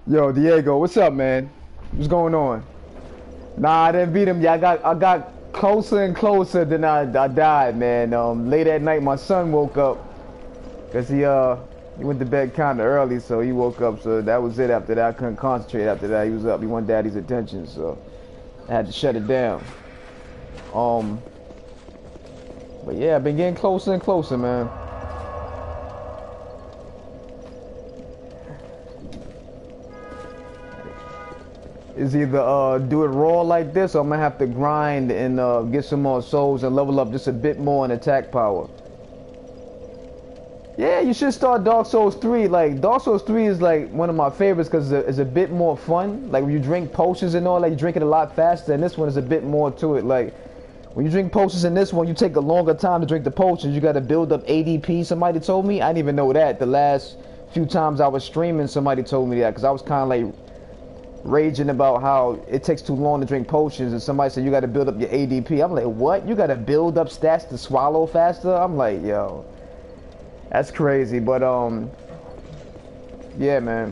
Yo, Diego, what's up, man? What's going on? Nah, I didn't beat him. Yeah, I got closer and closer. Then I died, man. Late at night, my son woke up because he went to bed kind of early, so he woke up. So that was it. After that, I couldn't concentrate. After that, he was up. He wanted daddy's attention, so I had to shut it down. Um, but yeah, I've been getting closer and closer, man. Is either do it raw like this, or I'm gonna have to grind and get some more souls and level up just a bit more in attack power. Yeah, you should start Dark Souls 3. Like Dark Souls 3 is like one of my favorites because it's a bit more fun. Like when you drink potions and all that, you drink it a lot faster. And this one is a bit more to it. Like when you drink potions in this one, you take a longer time to drink the potions. You got to build up ADP. Somebody told me. I didn't even know that. The last few times I was streaming, somebody told me that because I was kind of like raging about how it takes too long to drink potions, and somebody said you got to build up your ADP. I'm like, what? You got to build up stats to swallow faster? I'm like, yo, that's crazy. But yeah, man.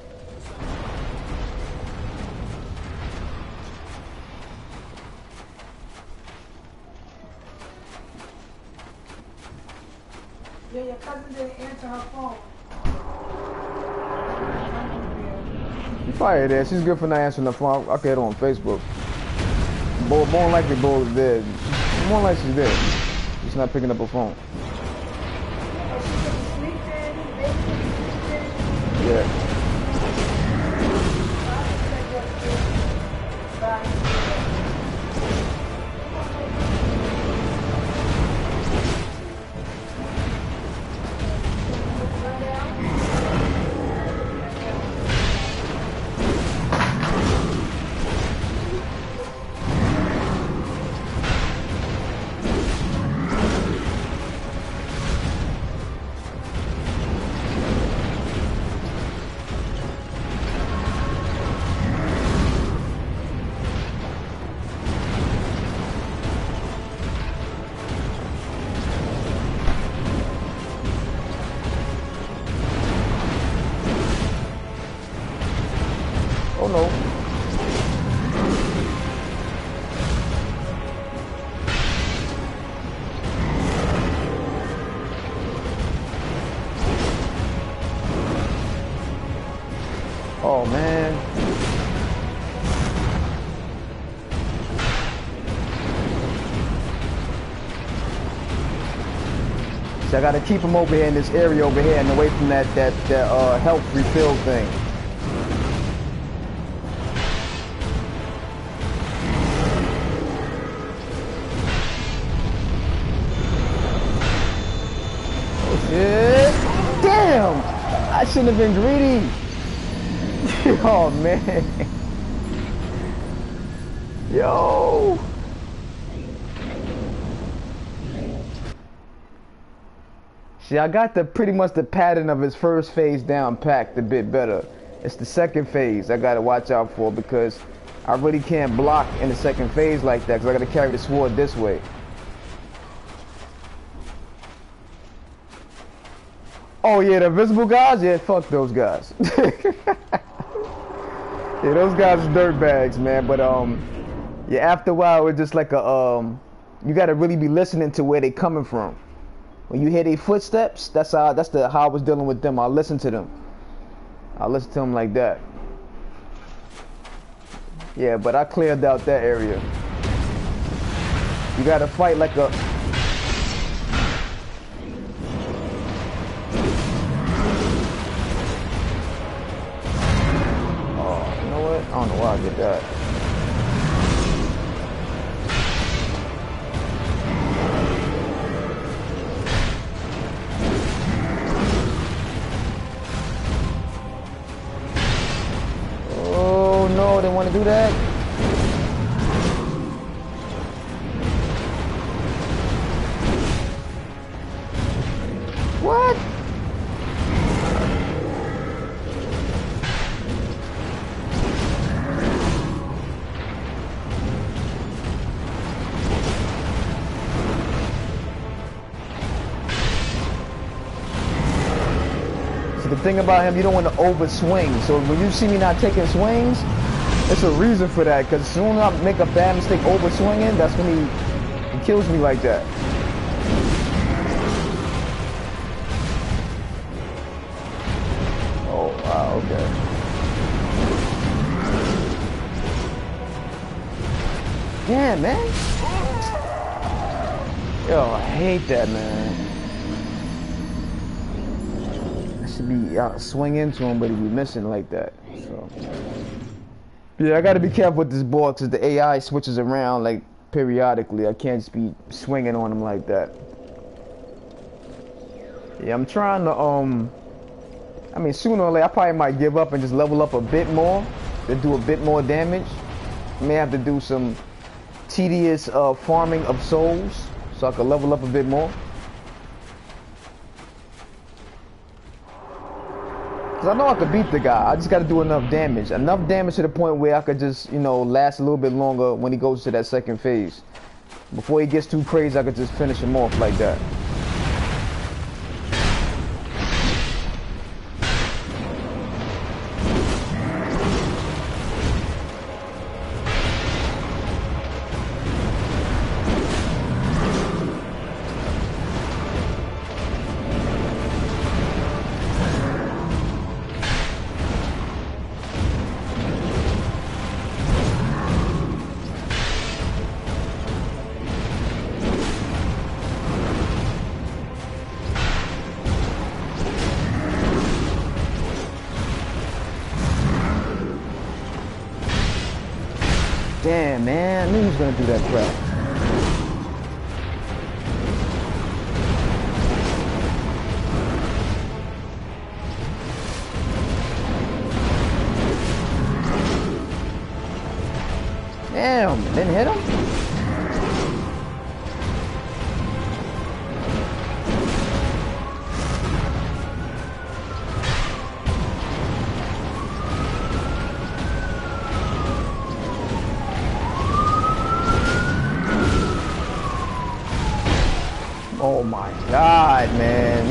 Yeah, your cousin didn't answer her phone. You probably there. She's good for not answering the phone. I'll get her on Facebook. More than likely, Bull is dead. More likely she's dead. She's not picking up her phone. Oh, she could be sleeping, maybe sleeping. Yeah. Oh no. Oh man. See, I gotta keep him over here in this area over here and away from that health refill thing. Shit. Damn! I shouldn't have been greedy. Oh man. Yo. See, I got pretty much the pattern of his first phase down packed a bit better. It's the second phase I gotta watch out for because I really can't block in the second phase like that because I gotta carry the sword this way. Oh yeah, the invisible guys? Yeah, fuck those guys. Yeah, those guys are dirtbags, man. But yeah, after a while, it's just like you gotta really be listening to where they coming from. When you hear their footsteps, that's how I was dealing with them. I listen to them. I listen to them like that. Yeah, but I cleared out that area. You gotta fight like a. I don't know why I did that. Oh no, they want to do that? What? The thing about him, you don't want to over swing. So when you see me not taking swings, it's a reason for that. Because as soon as I make a bad mistake over swinging, that's when he kills me like that. Oh, wow, okay. Damn, man. Yo, I hate that, man. I should be swing into him, but he be missing like that. So, yeah, I gotta be careful with this ball because the AI switches around like periodically. I can't just be swinging on him like that. Yeah, I'm trying to I mean, sooner or later, I probably might give up and just level up a bit more to do a bit more damage. I may have to do some tedious farming of souls so I can level up a bit more. Because I know I could beat the guy. I just got to do enough damage. Enough damage to the point where I could just, you know, last a little bit longer when he goes to that second phase. Before he gets too crazy, I could just finish him off like that. Damn, man, I knew he was gonna do that crap. Damn, didn't hit him? Oh my God, man.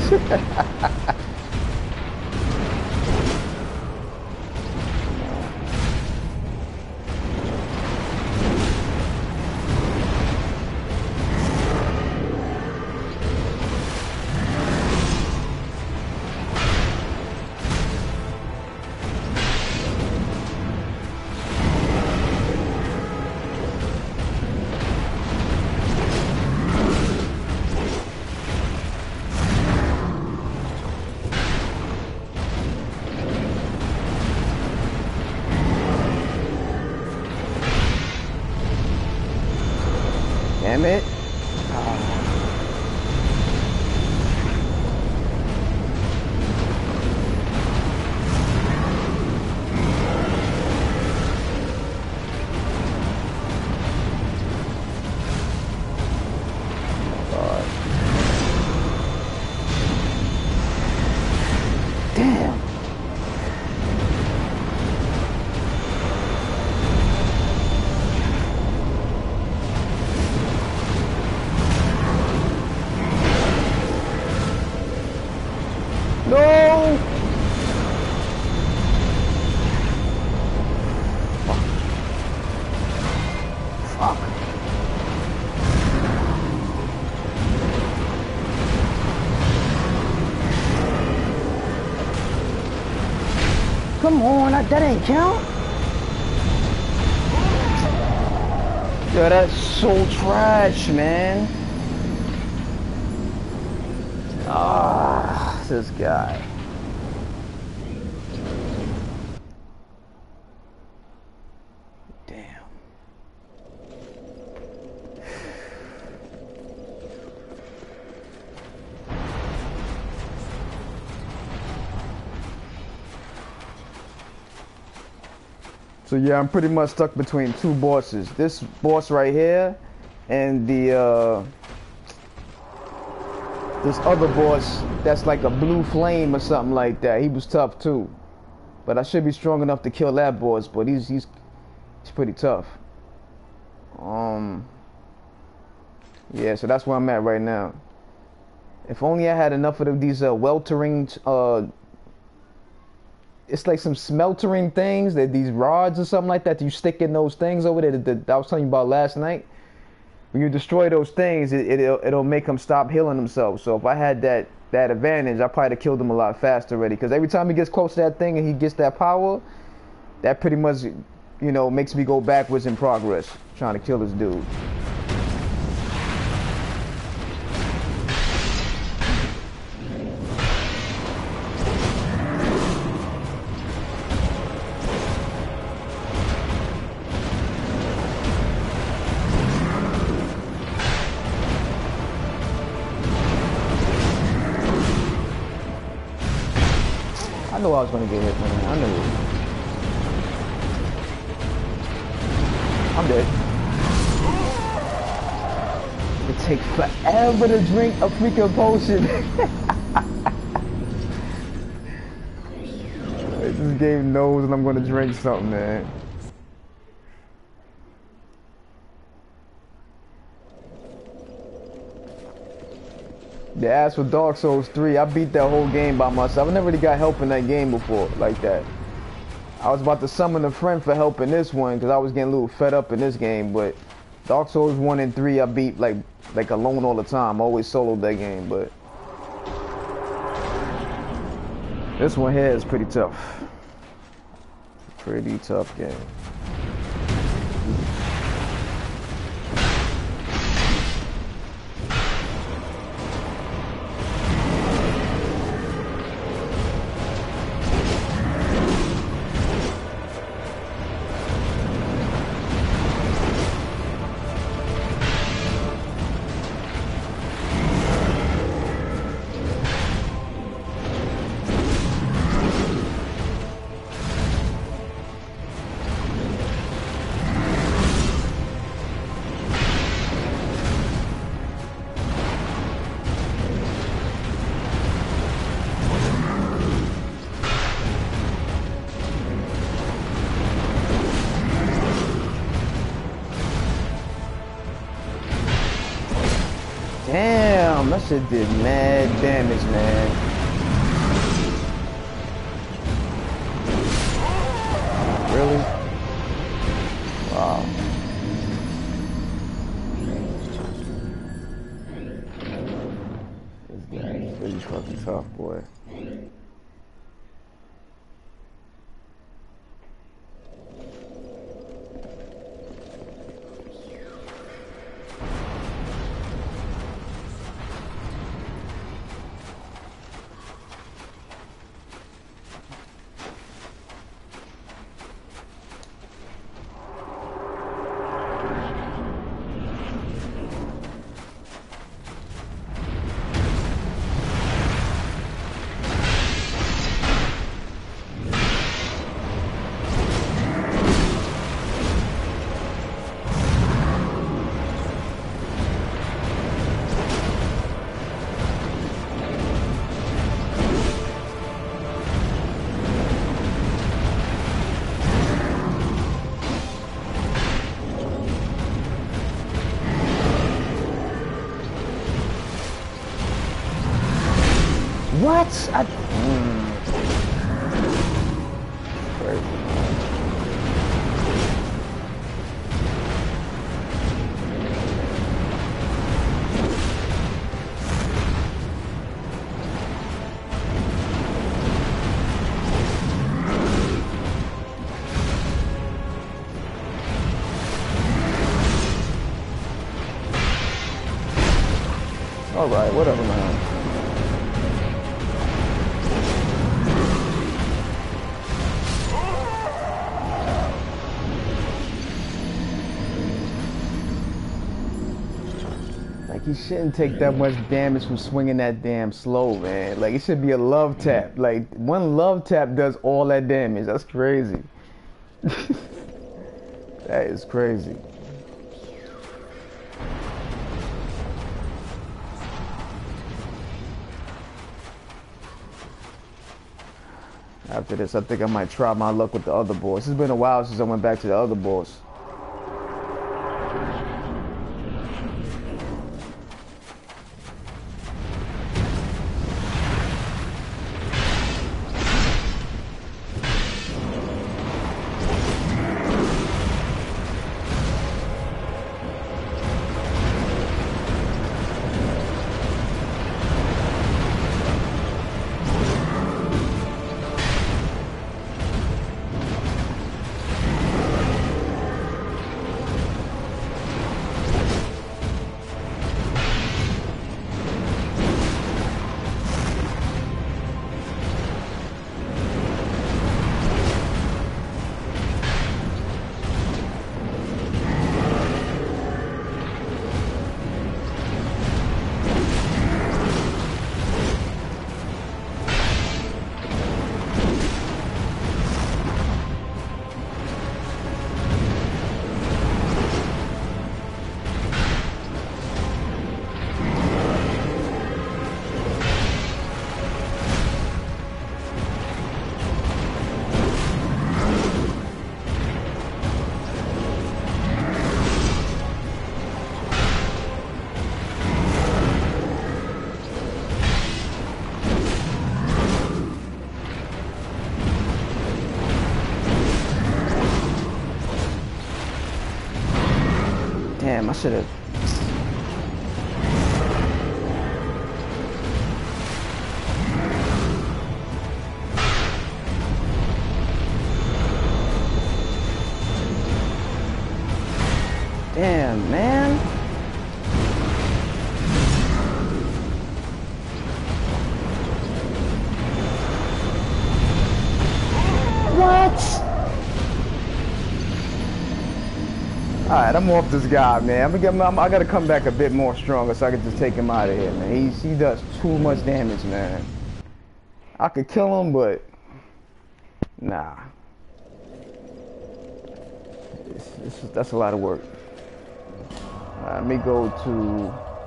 Damn it. Damn. No! Fuck. Come on, that ain't count. Yo, that's so trash, man. Ah, this guy. Damn. So yeah, I'm pretty much stuck between two bosses. This boss right here and the this other boss that's like a blue flame or something like that. He was tough too. But I should be strong enough to kill that boss, but he's pretty tough. Yeah, so that's where I'm at right now. If only I had enough of these weltering it's like some smeltering things that these rods or something like that you stick in those things over there that I was telling you about last night. When you destroy those things, it'll make them stop healing themselves. So if I had that advantage, I probably have killed him a lot faster already. Because every time he gets close to that thing and he gets that power, that pretty much, you know, makes me go backwards in progress trying to kill this dude. I knew I was gonna get hit, man. I knew it. I'm dead. It takes forever to drink a freaking potion. This game knows that I'm gonna drink something, man. Yeah, as for Dark Souls 3, I beat that whole game by myself. I never really got help in that game before, like that. I was about to summon a friend for help in this one, because I was getting a little fed up in this game, but Dark Souls 1 and 3, I beat like alone all the time. I always soloed that game, but this one here is pretty tough. Pretty tough game. Damn, that shit did mad damage, man. Really? Wow. This guy is really fucking tough, boy. What? Crazy. All right, whatever, man. Like, he shouldn't take that much damage from swinging that damn slow, man. Like, it should be a love tap. Like, one love tap does all that damage. That's crazy. That is crazy. After this, I think I might try my luck with the other boss. It's been a while since I went back to the other boss. I should have. Damn, man. What? Alright, I'm off this guy, man. I gotta come back a bit more stronger so I can just take him out of here, man. He does too much damage, man. I could kill him, but nah. That's a lot of work. Let me go to...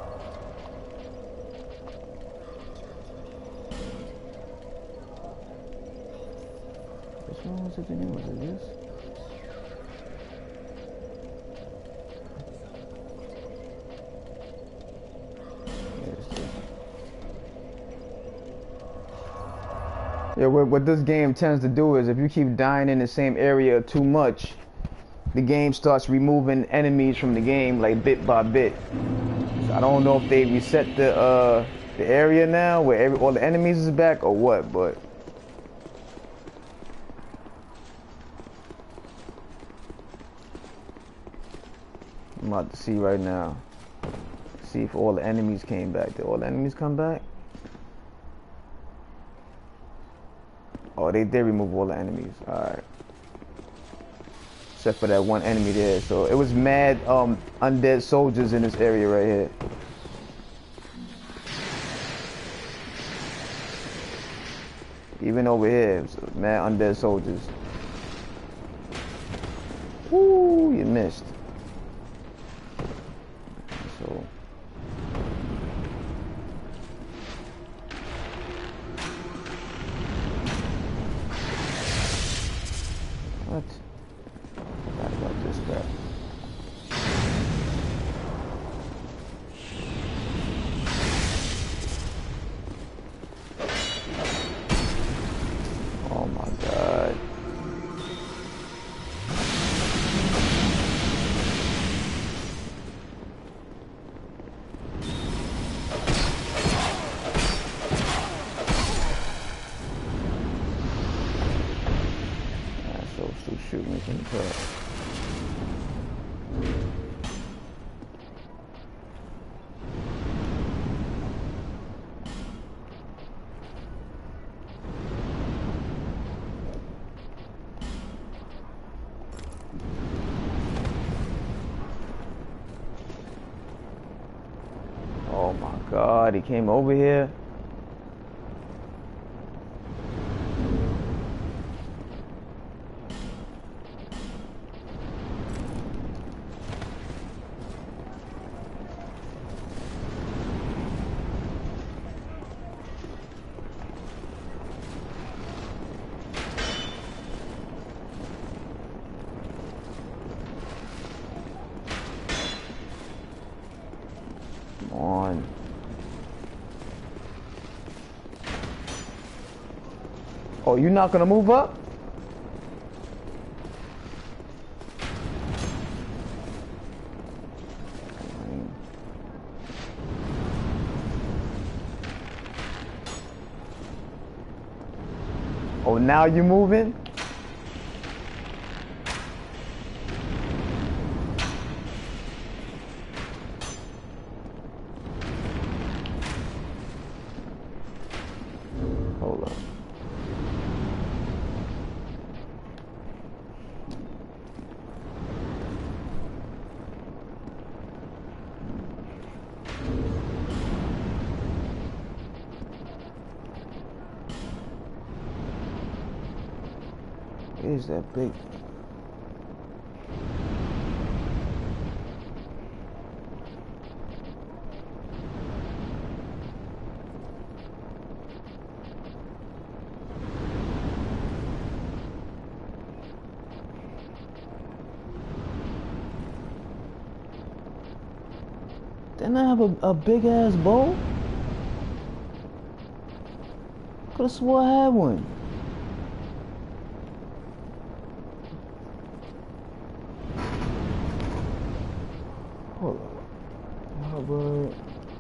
Which one was it again? Was it this? Yeah, what this game tends to do is if you keep dying in the same area too much, the game starts removing enemies from the game like bit by bit. So I don't know if they reset the area now where all the enemies is back or what, but I'm about to see right now. See if all the enemies came back. Did all the enemies come back? Oh, they did remove all the enemies. Alright. Except for that one enemy there. So it was mad undead soldiers in this area right here. Even over here, it was mad undead soldiers. Woo, you missed. So what? Forgot about this crap. Oh my god. Still shooting me from the top. Oh my god, he came over here. On. Oh, you're not gonna move up? Oh, now you're moving? Hold up. Is that big? Didn't I have a big ass bow? Could've swore I had one. Hold but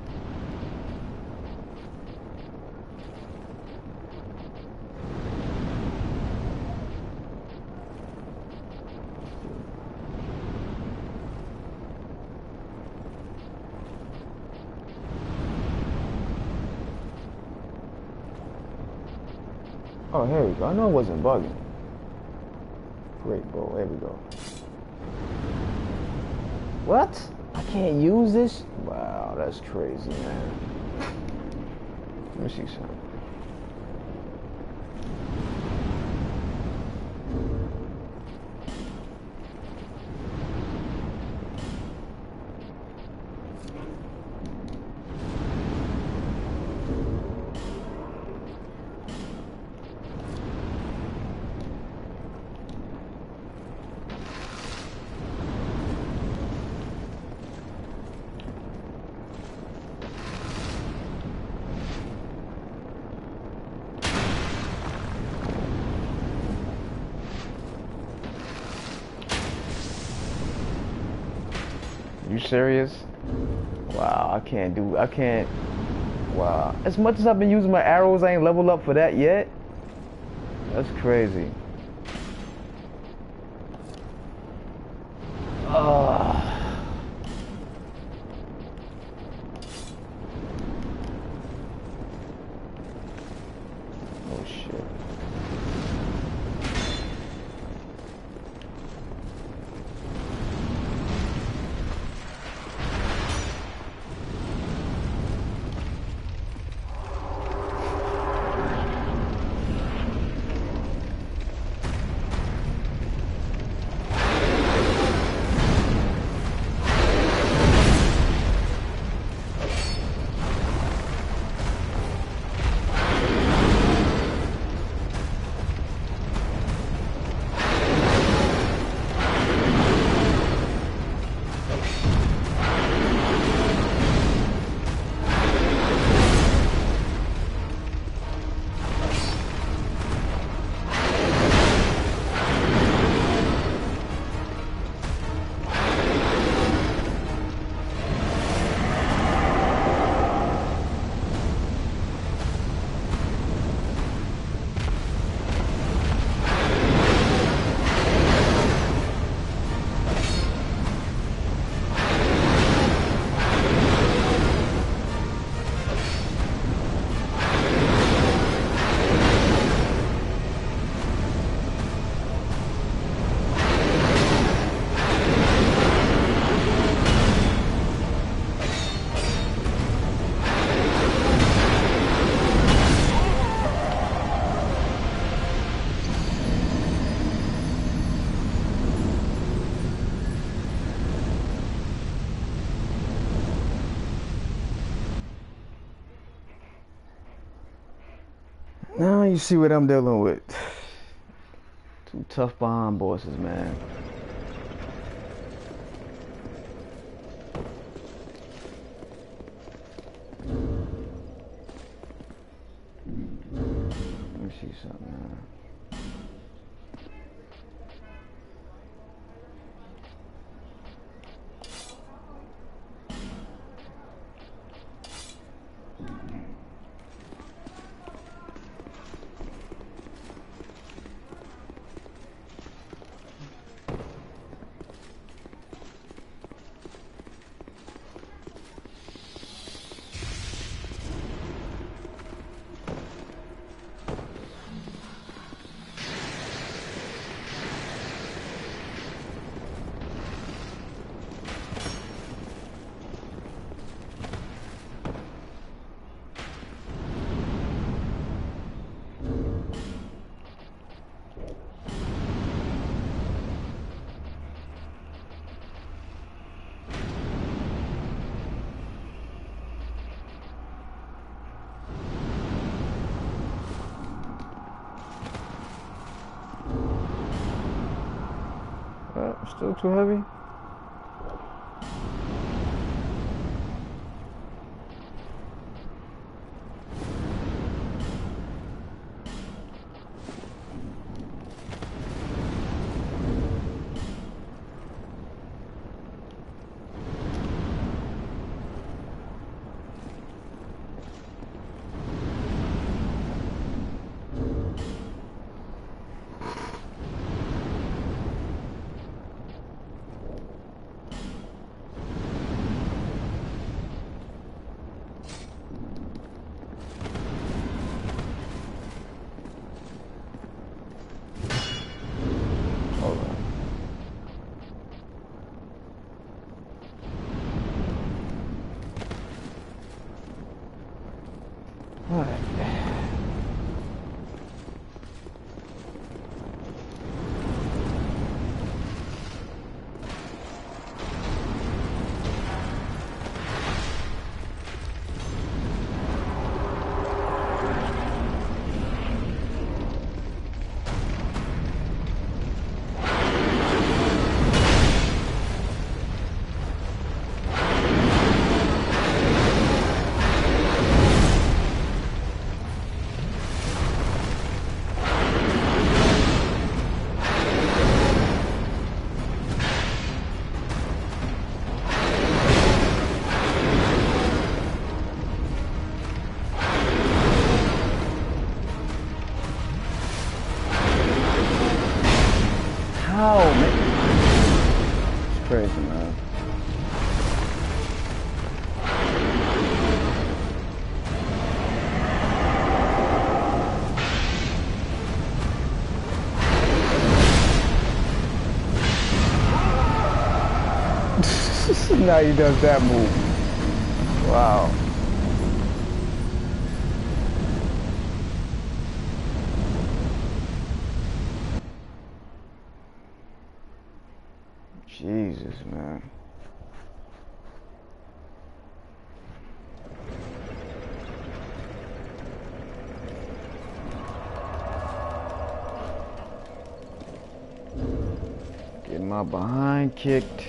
oh, here we go. I know it wasn't bugging. Great ball. There we go. What? I can't use this? Wow, that's crazy, man. Let me see something. You serious? Wow, I can't. Wow. As much as I've been using my arrows, I ain't leveled up for that yet. That's crazy. Oh shit. Now you see what I'm dealing with. Two tough behind bosses, man. Let me see something, man. Still too heavy? Alright. How, man? It's crazy, man. Now he does that move. Wow. Jesus, man. Get my behind kicked.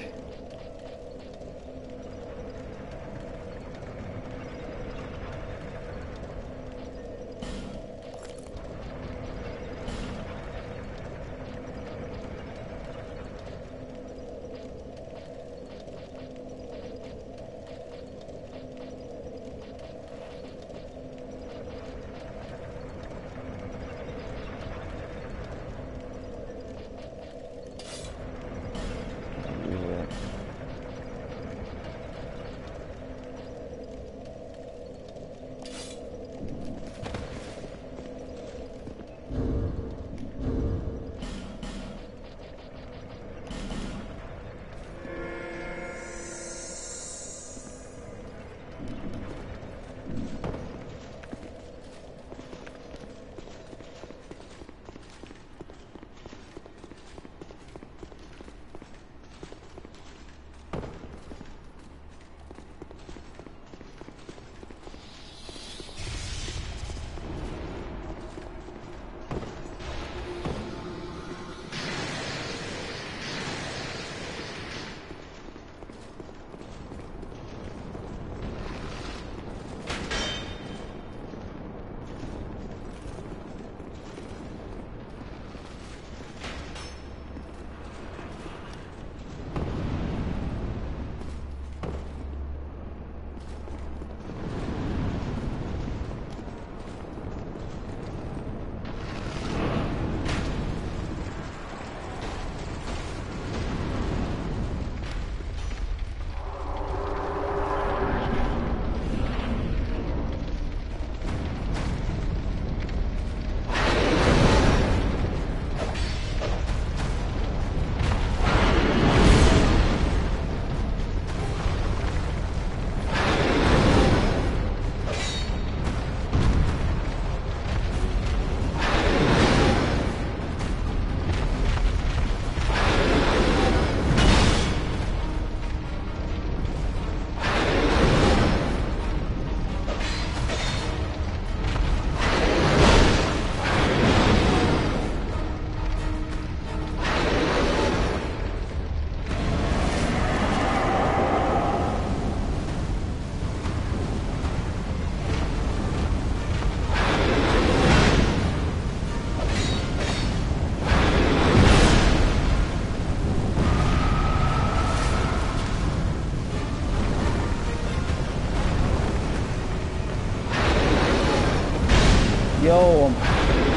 Yo, I'm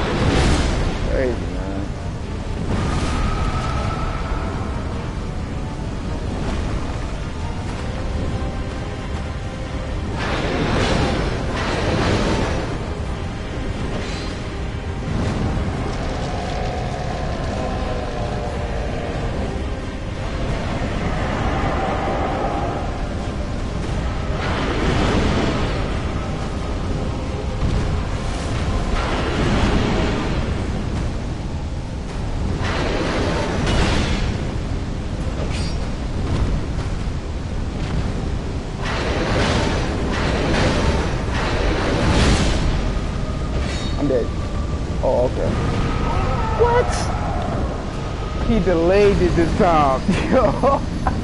crazy, man. I'm dead. Oh, okay. What? He delayed it this time. Yo,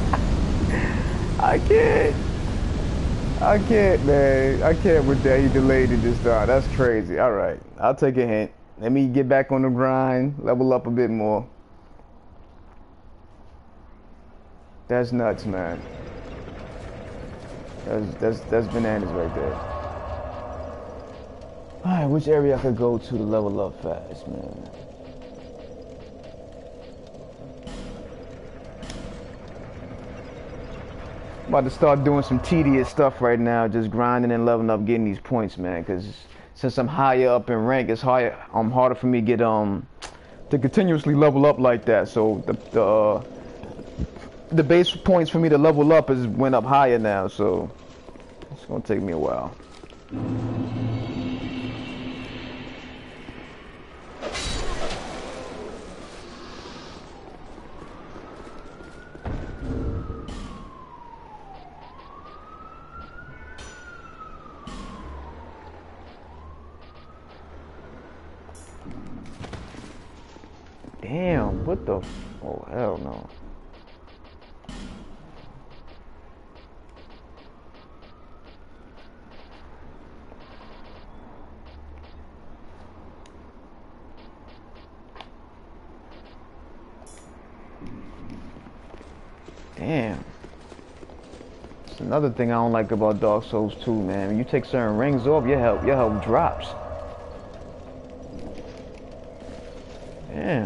I can't. I can't, man. I can't with that. He delayed it this time. That's crazy. All right. I'll take a hint. Let me get back on the grind, level up a bit more. That's nuts, man. That's bananas right there. All right, which area I could go to level up fast, man? I'm about to start doing some tedious stuff right now, just grinding and leveling up, getting these points, man. Because since I'm higher up in rank, it's harder for me to get to continuously level up like that. So the base points for me to level up is went up higher now. So it's gonna take me a while. Damn, what the? Oh, hell no. Damn. That's another thing I don't like about Dark Souls 2, man. When you take certain rings off, your health drops. Damn.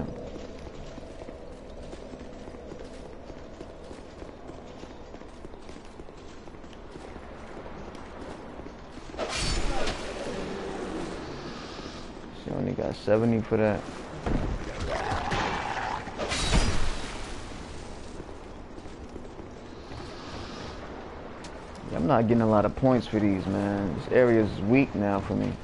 She only got 70 for that. I'm not getting a lot of points for these, man. This area is weak now for me.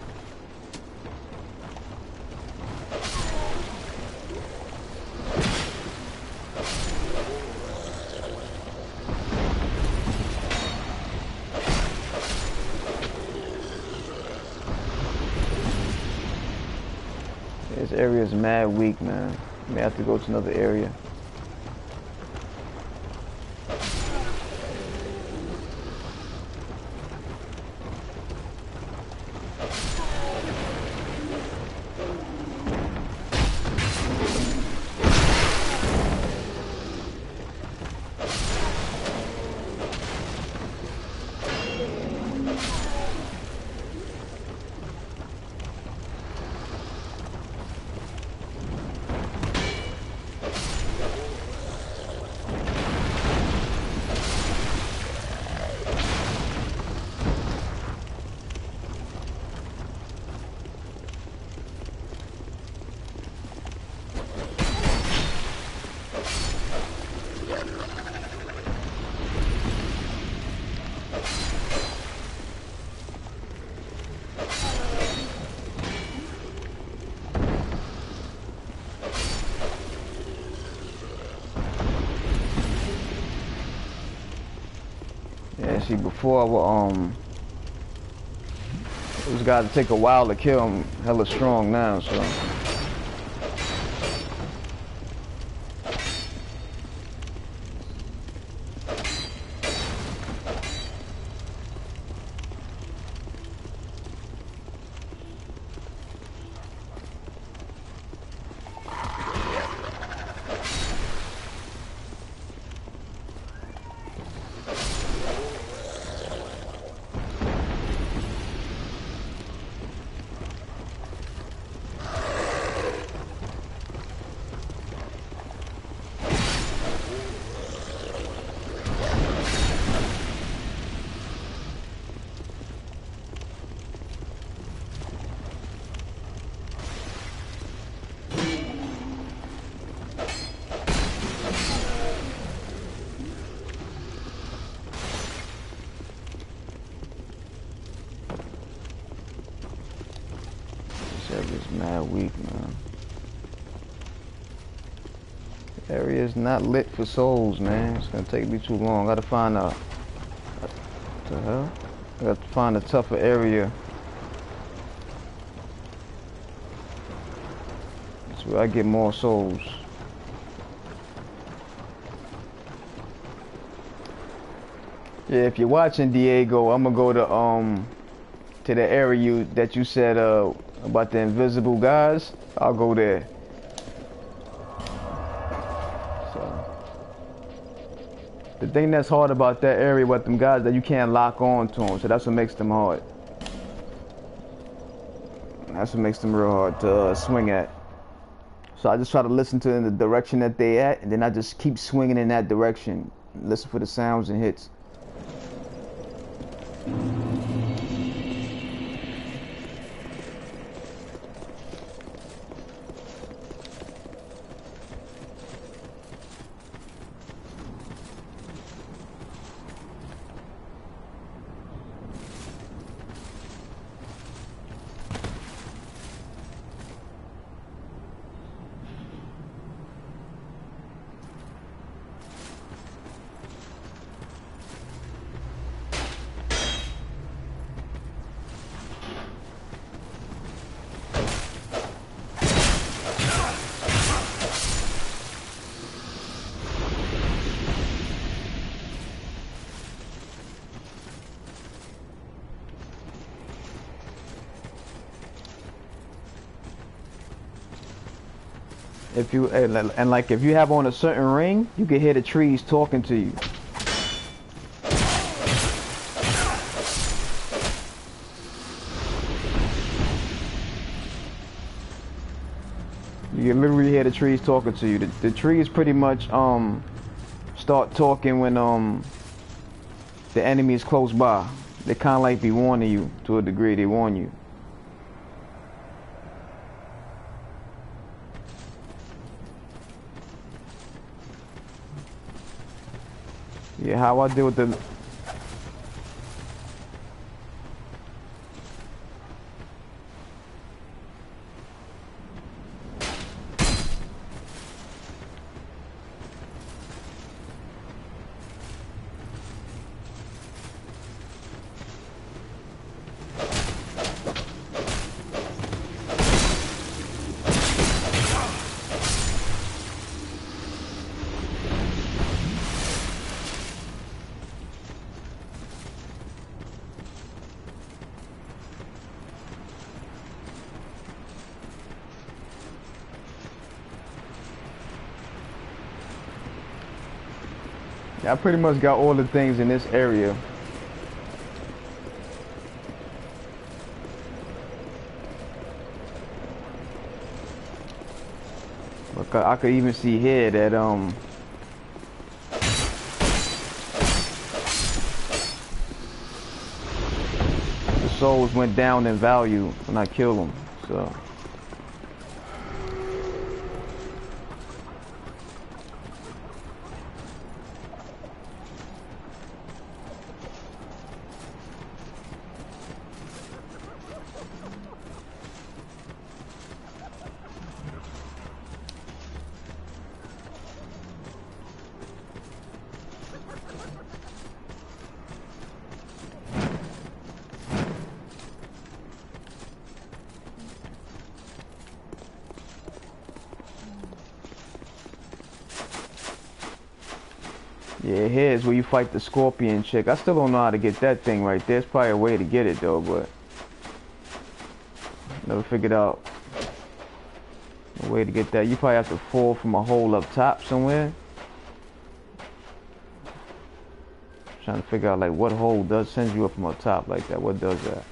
This area is mad weak, man. May have to go to another area. Yeah, see, before I would, this guy to take a while to kill him, hella strong now, so. It's mad weak, man. The area is not lit for souls, man. It's gonna take me too long. Gotta find what the hell? I gotta find a tougher area. So I get more souls. Yeah, if you're watching Diego, I'm gonna go to the area that you said about the invisible guys. I'll go there. So the thing that's hard about that area with them guys that you can't lock on to them, so that's what makes them hard. That's what makes them real hard to swing at. So I just try to listen to the direction that they at, and then I just keep swinging in that direction. Listen for the sounds and hits. If you and like if you have on a certain ring, you can hear the trees talking to you. You can literally hear the trees talking to you. The trees pretty much start talking when the enemy is close by. They kind of like be warning you to a degree. They warn you. Yeah, how I deal with the I pretty much got all the things in this area. Look, I could even see here that the souls went down in value when I killed them. So. Yeah, here's where you fight the scorpion chick. I still don't know how to get that thing right there. There's probably a way to get it though, but never figured out a way to get that. You probably have to fall from a hole up top somewhere. Trying to figure out like what hole does send you up from up top like that. What does that?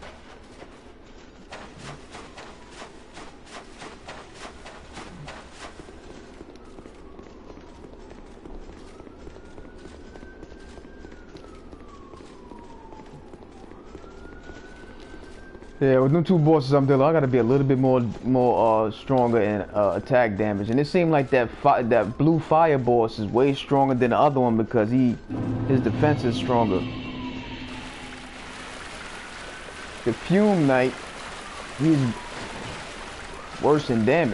Yeah, with them two bosses I'm dealing, I gotta be a little bit more stronger in attack damage. And it seemed like that blue fire boss is way stronger than the other one because his defense is stronger. The Fume Knight, he's worse in damage.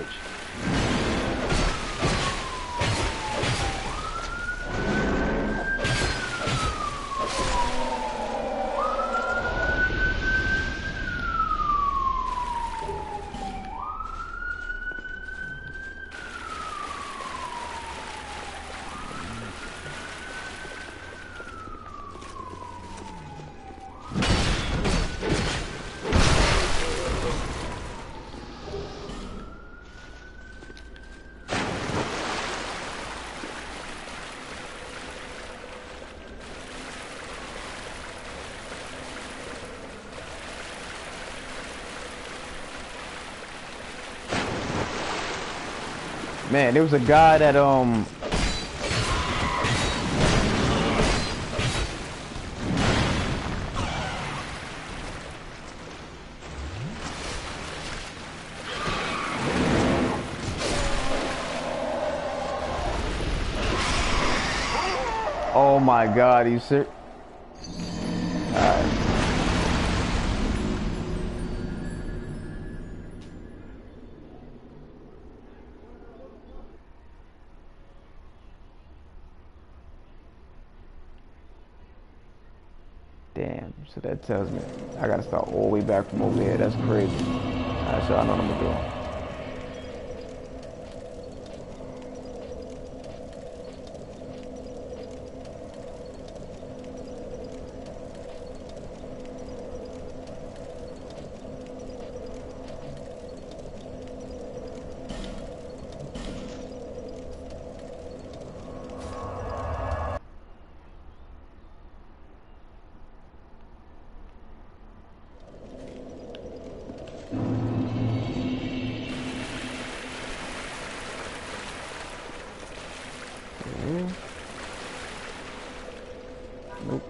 Man, there was a guy that oh my God, you serious? Alright. Damn, so that tells me I gotta start all the way back from over here. That's crazy. Alright, so I know what I'm gonna do. Nope.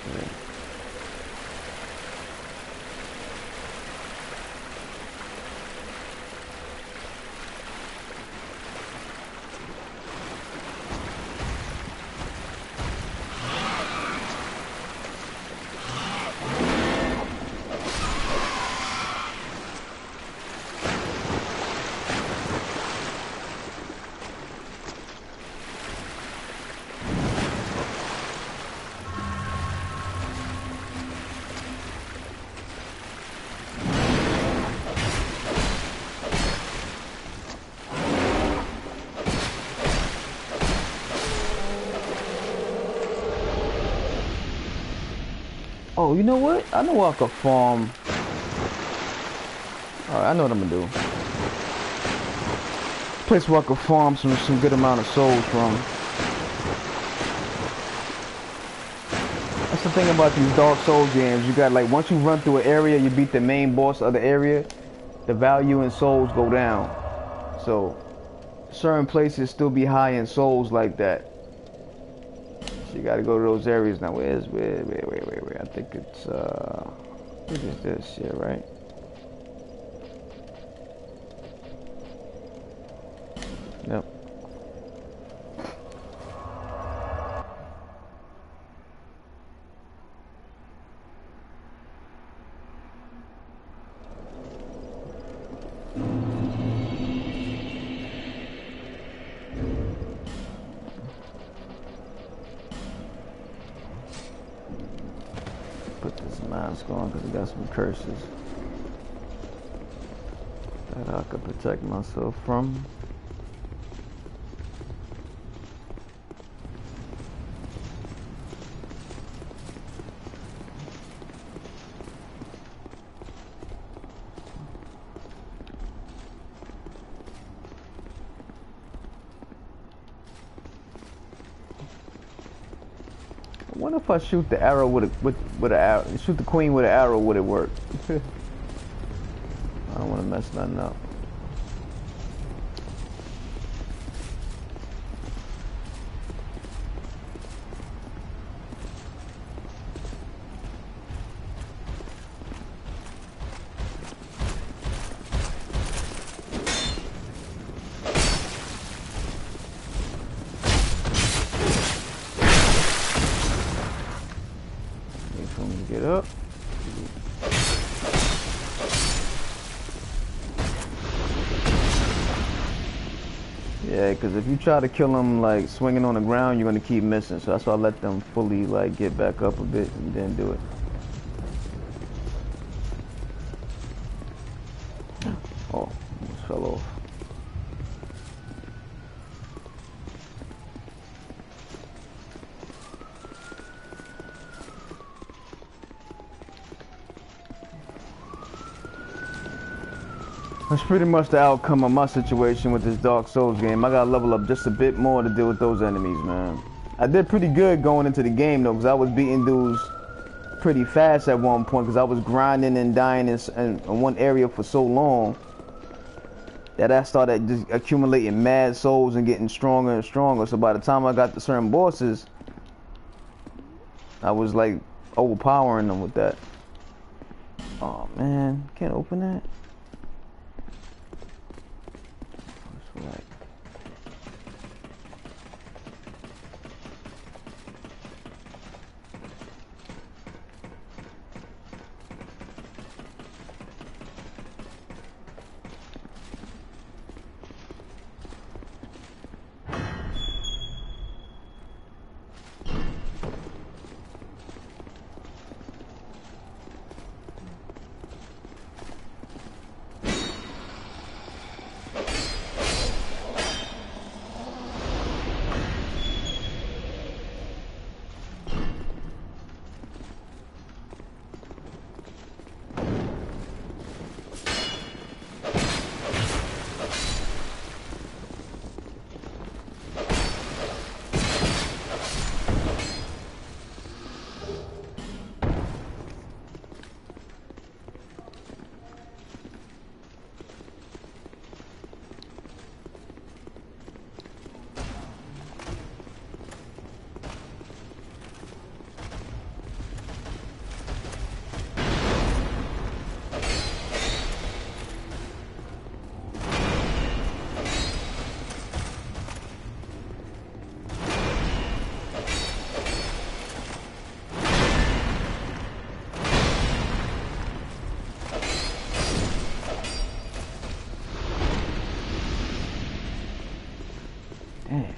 Oh, you know what? I know I could farm. Alright, I know what I'm gonna do. Place where I could farm some good amount of souls from. That's the thing about these Dark Souls games. You got like once you run through an area, you beat the main boss of the area, the value in souls go down. So certain places still be high in souls like that. So you gotta go to those areas now. Wait. I think it's what is this? Yeah, right. Yep. Put this mask on because it got some curses that I could protect myself from. I wonder if I shoot the arrow with an arrow, shoot the queen with an arrow, would it work? I don't want to mess nothing up. Get up. Yeah, because if you try to kill them like swinging on the ground, you're gonna keep missing. So that's why I let them fully like get back up a bit and then do it. Oh, almost fell off. That's pretty much the outcome of my situation with this Dark Souls game. I gotta level up just a bit more to deal with those enemies, man. I did pretty good going into the game though, because I was beating dudes pretty fast at one point, because I was grinding and dying in one area for so long. that I started just accumulating mad souls and getting stronger and stronger. So by the time I got to certain bosses, I was like overpowering them with that. Oh man, can't open that. That's right. Damn.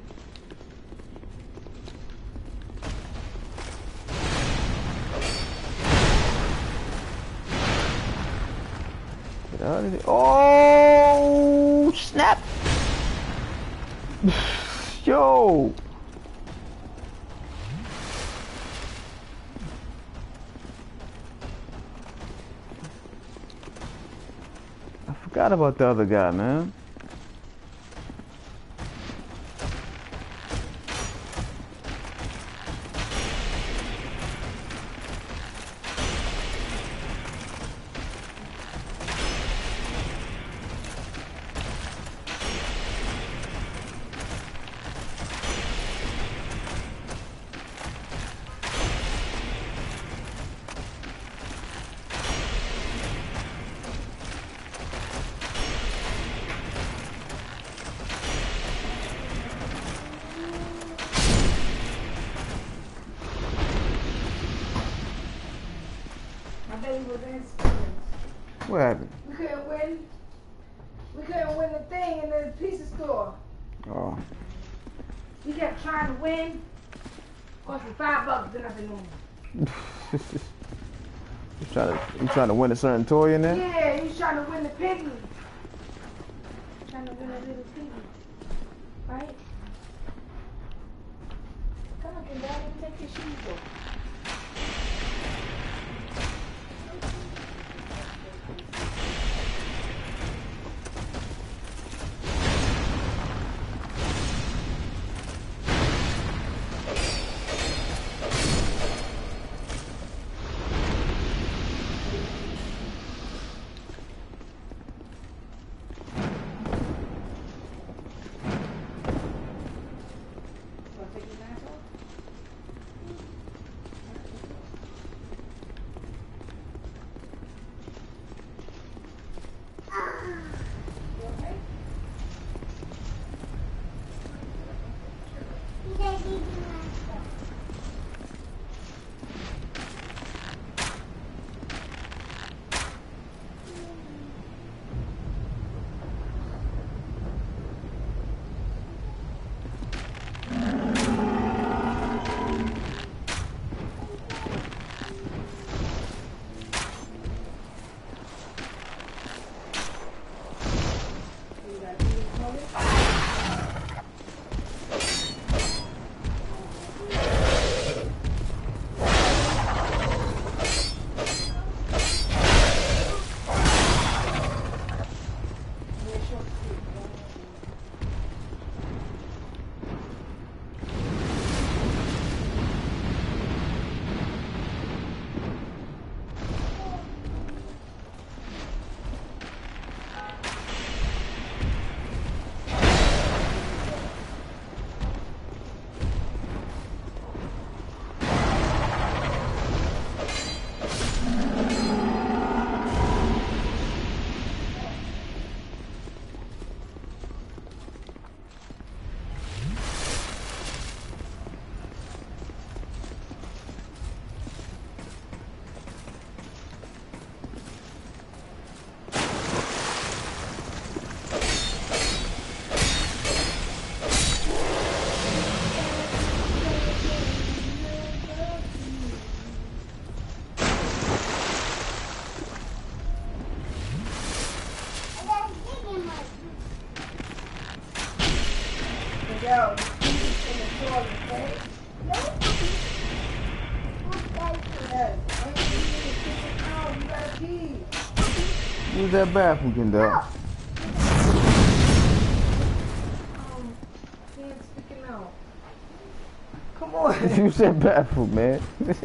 Get out of here. Oh, snap. Yo. I forgot about the other guy, man. What happened? We couldn't win. We couldn't win the thing in the pizza store. Oh. We kept trying to win. Cost me $5 to nothing more. You trying to win a certain toy in there? Yeah, he's trying to win the piggy. Trying to win a little piggy. Right? Come on, Dad, let me take your shoes off. Yo, you pee in the toilet, okay? No. Yes. When you need to sit down, you gotta pee. Use that bathroom, Kendall. Hands sticking out. Come on. Use that bathroom, man.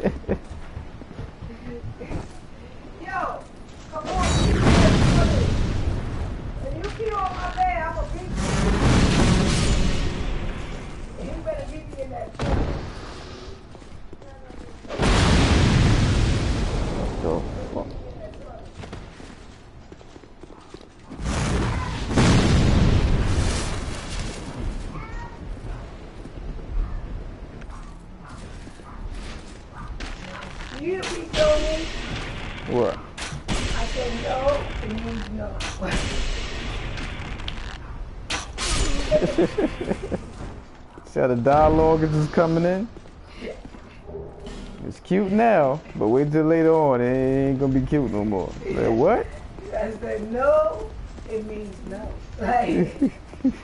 Yo, come on. If you pee on my bed, I'm gonna pee. You better meet me in that toilet. So, fuck. You pee on me. What? I said no, it means no. See how the dialogue is just coming in? It's cute now, but wait till later on. It ain't gonna be cute no more. Like, what? I said no, it means no. Like,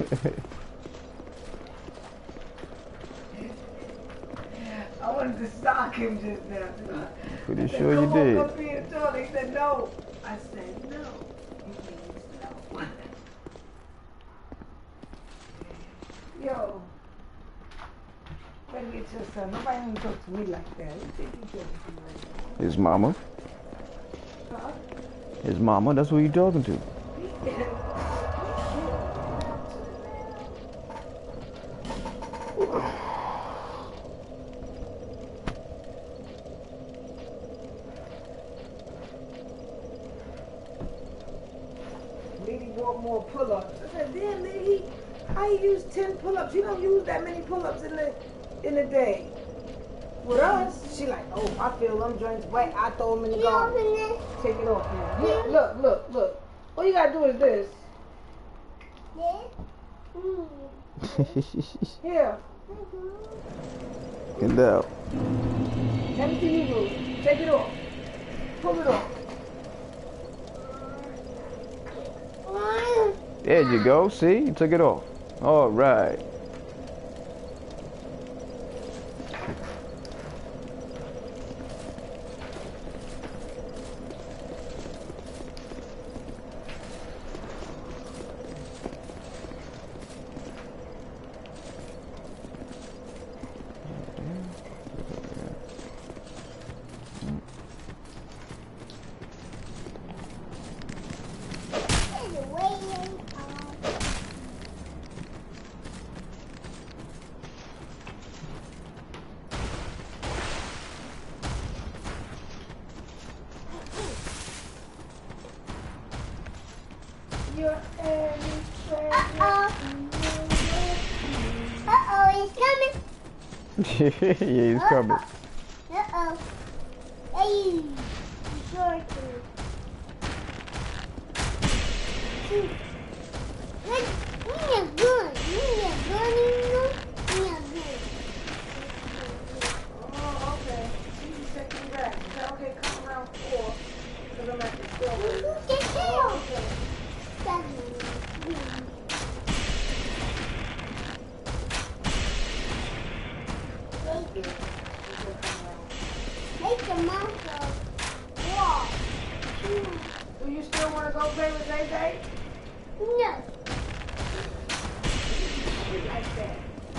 I wanted to sock him just now. Pretty I said, sure you come on, did. go pee in the toilet. He said no. I said no, it means no. Yo, better get your son. Nobody even talk to me like that. Who think you talking to me like that? His mama. Huh? His mama, that's who you talking to. Lady want more pull-ups. I said, damn, lady, how you use 10 pull-ups? You don't use that many pull-ups in a day. With us, she like, oh, I feel them joints wet. I throw them in the garbage. Take it off now. Here, look. All you gotta do is this. Here. Kendall. Let me see you do. Take it off. Pull it off. There you go. See? You took it off. All right. Your every Yeah, he's coming. Uh-oh. Hey, short. Oh, okay. You can take me back. Okay, come around 4. Because I'm at the store. Oh, okay. Make the monster walk. Do you still want to go play with Zay Zay? No. Like that.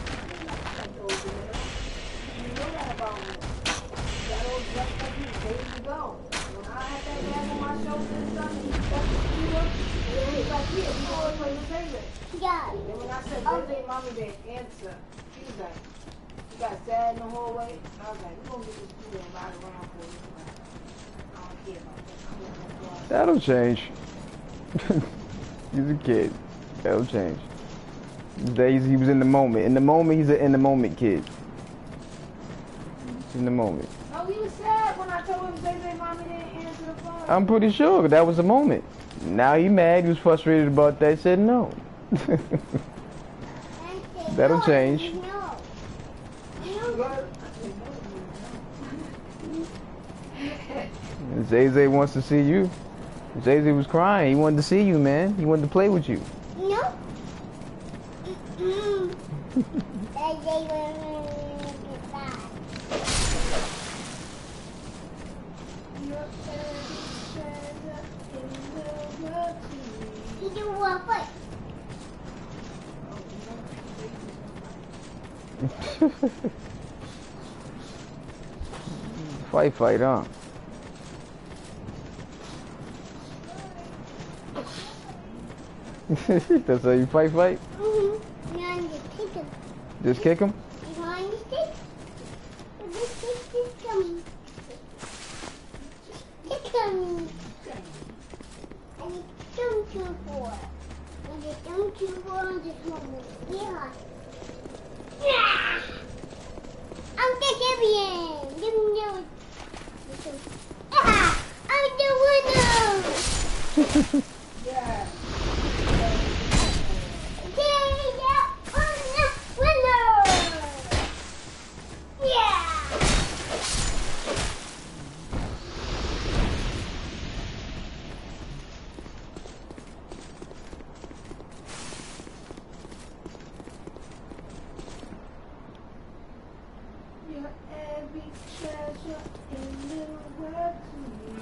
You know that about me. That old dress like you, there you go. When I had that bag on my shoulders and stuff, and you stuck the shoe up, and he's like, yeah, we going to play with Zay Zay. Yeah. And when I said Zay Zay, mommy didn't answer. She was like, she got sad in the hallway. And I was like, we're going to get this food and ride around for you. I don't care about that. That'll change. He's a kid. That'll change. Days he was in the moment. In the moment, he's an in the moment kid. In the moment. No, he was sad when I told him Zay Zay, mommy didn't answer the phone. I'm pretty sure that was the moment. Now he mad. He was frustrated about that. Said no. That'll change. No. Zay Zay wants to see you. Zay Zay was crying. He wanted to see you, man. He wanted to play with you. No. they were goodbye. You do what? Fight, huh? That's how you fight? Mm-hmm. You want to kick him. Just kick him? You want to stick? This is coming. Kick him. And you don't do for. And you don't do for on this moment. Yeah. Yeah. I'm the champion. Give me the. Ah! I'm the winner. Yeah. You're every treasure in the world to me.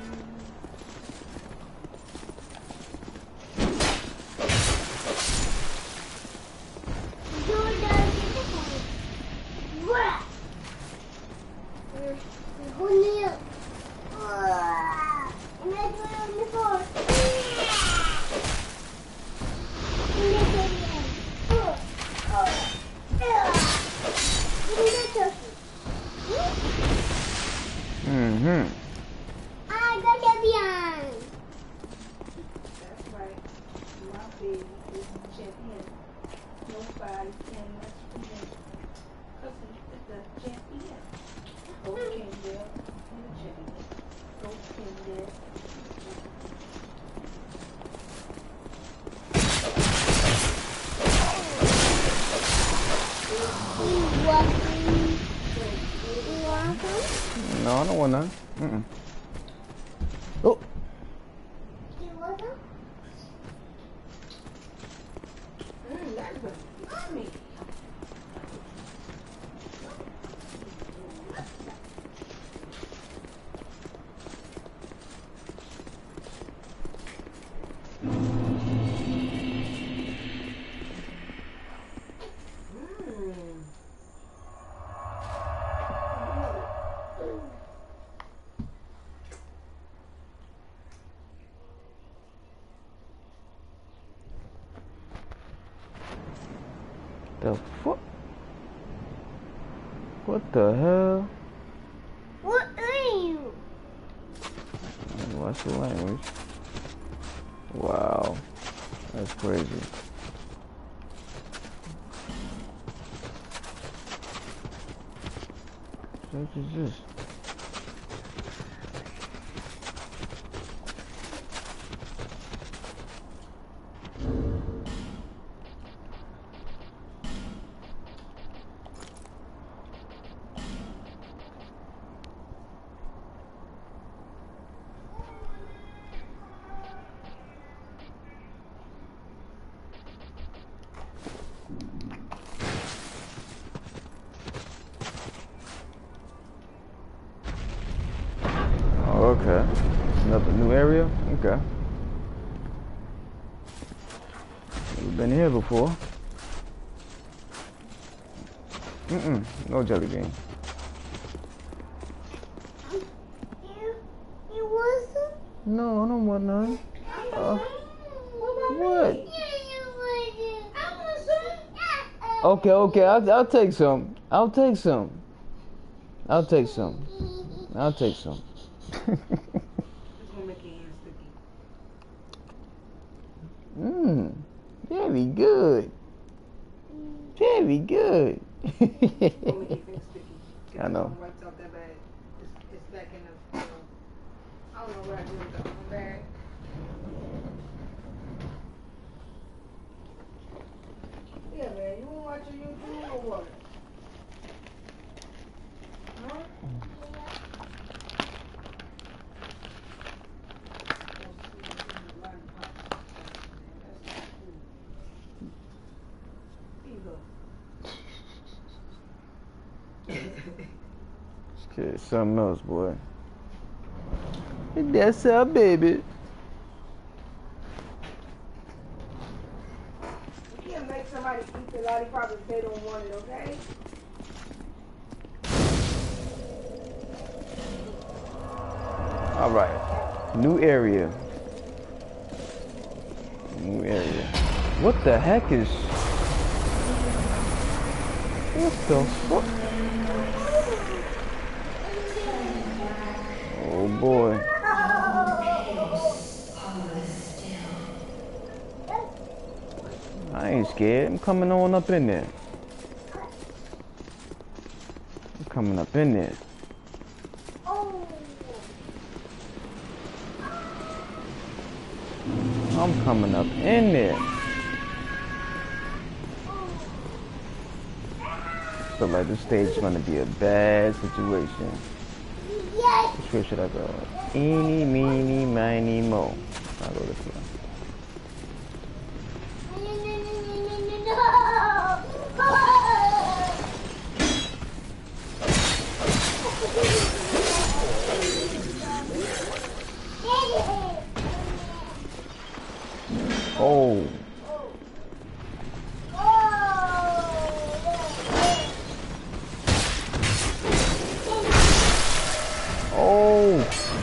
Mm-hmm. I got champion. That's right. My baby is the champion. Nobody can mess with me. Cause he's the champion. Go Kendall, you're the champion. Go Kendall. No, I don't want none. Mm-mm. Oh. That's what me. The fuck? What the hell? What are you? What's the language? Wow. That's crazy. What is this? Oh, okay. Another new area? Okay. We've been here before. Mm-mm. No jelly bean. You wasn't? No, I don't want none. What? Okay. I'll take some. I'll take some. I'll take some. I'll take some. It's gonna make your hands sticky. Very good. Very good. It's gonna make your fingers sticky. I know. Wipes out that bag. It's back in the. I don't know what I do with the bag. Yeah, man. You wanna watch your YouTube or what? Huh? Shit, something else, boy. That's our baby. You can't make somebody eat the lollipop if they don't want it, okay? All right, new area. New area. What the heck is? What the fuck? Oh boy. I ain't scared. I'm coming on up in there. I'm coming up in there. I'm coming up in there. Feel like this stage is gonna be a bad situation. Which way should I go? Eeny, meeny, miny, mo. I'll go this way. Oh. Oh.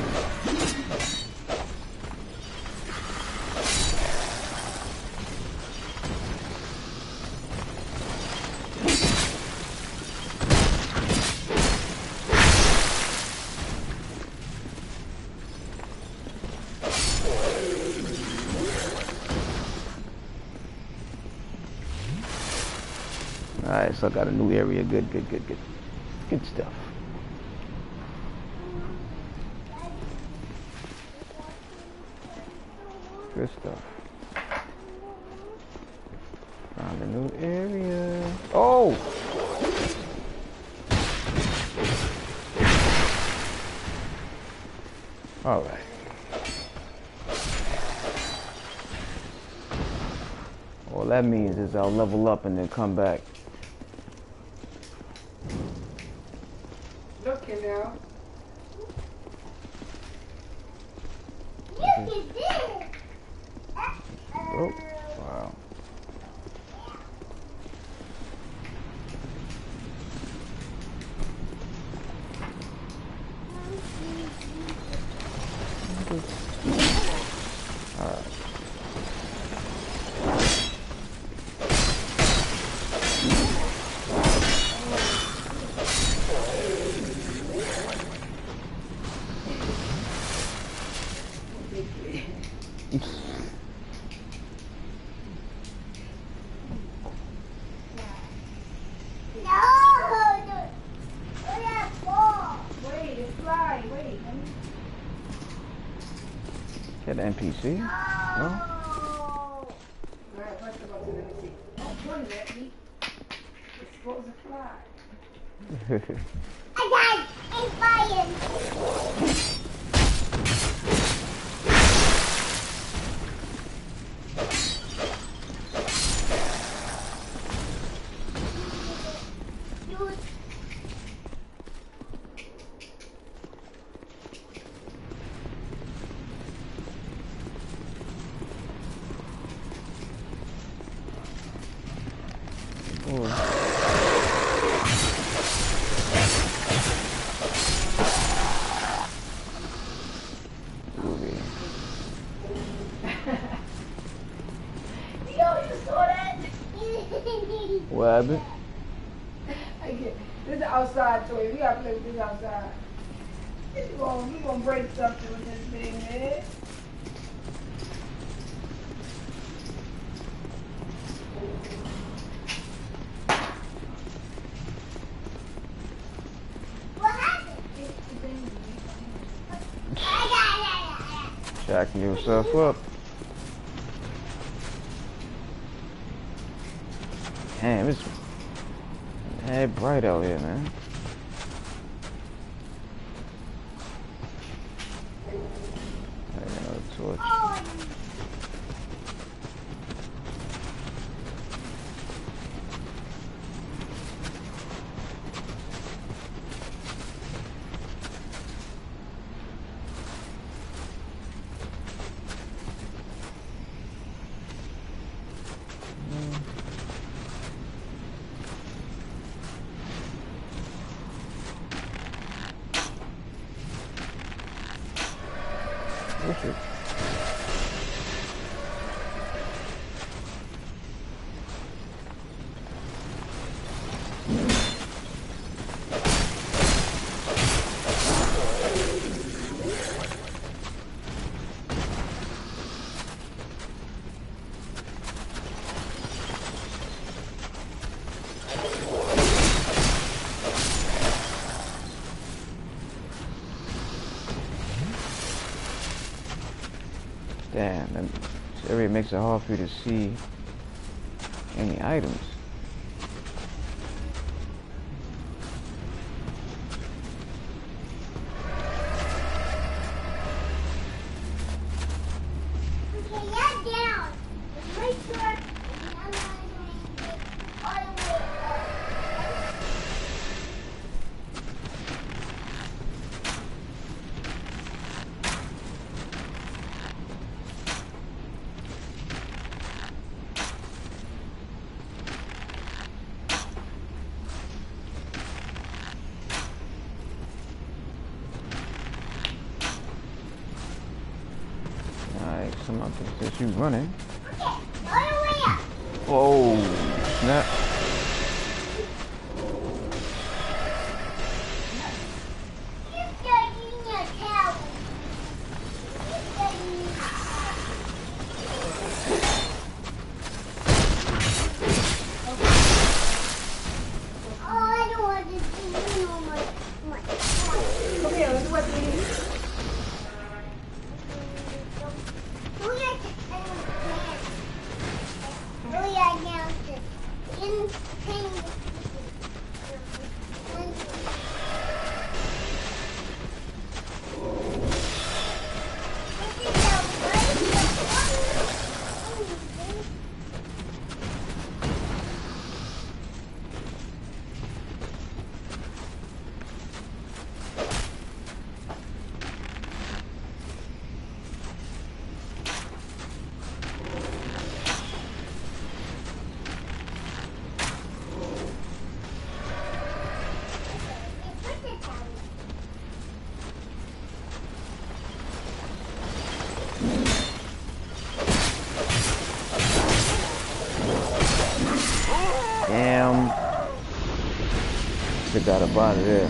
Alright, so I got a new area. Good. Good stuff. Good stuff. Found a new area. Oh! Alright. All that means is I'll level up and then come back. Looking now. Oh, wow. Alright. Get an NPC? No? Alright, first of all, let me see. Oh, one let me. It's supposed to fly. I got a fire. What happened? This is outside toy. We gotta play with this outside. You gonna break something with this thing, man. What happened? Jacking yourself up. Damn, it's mad bright out here, man. Another torch. shit. Damn, this area makes it hard for you to see any items. Okay, you're down. Make sure I'm not going to get all the way up. Alright, someone thinks you running. Okay, all the way up. Oh, snap. You're studying your towel. You're studying. Oh, I don't want to see you no more. Come here, let's watch me. Damn. They got up out of there.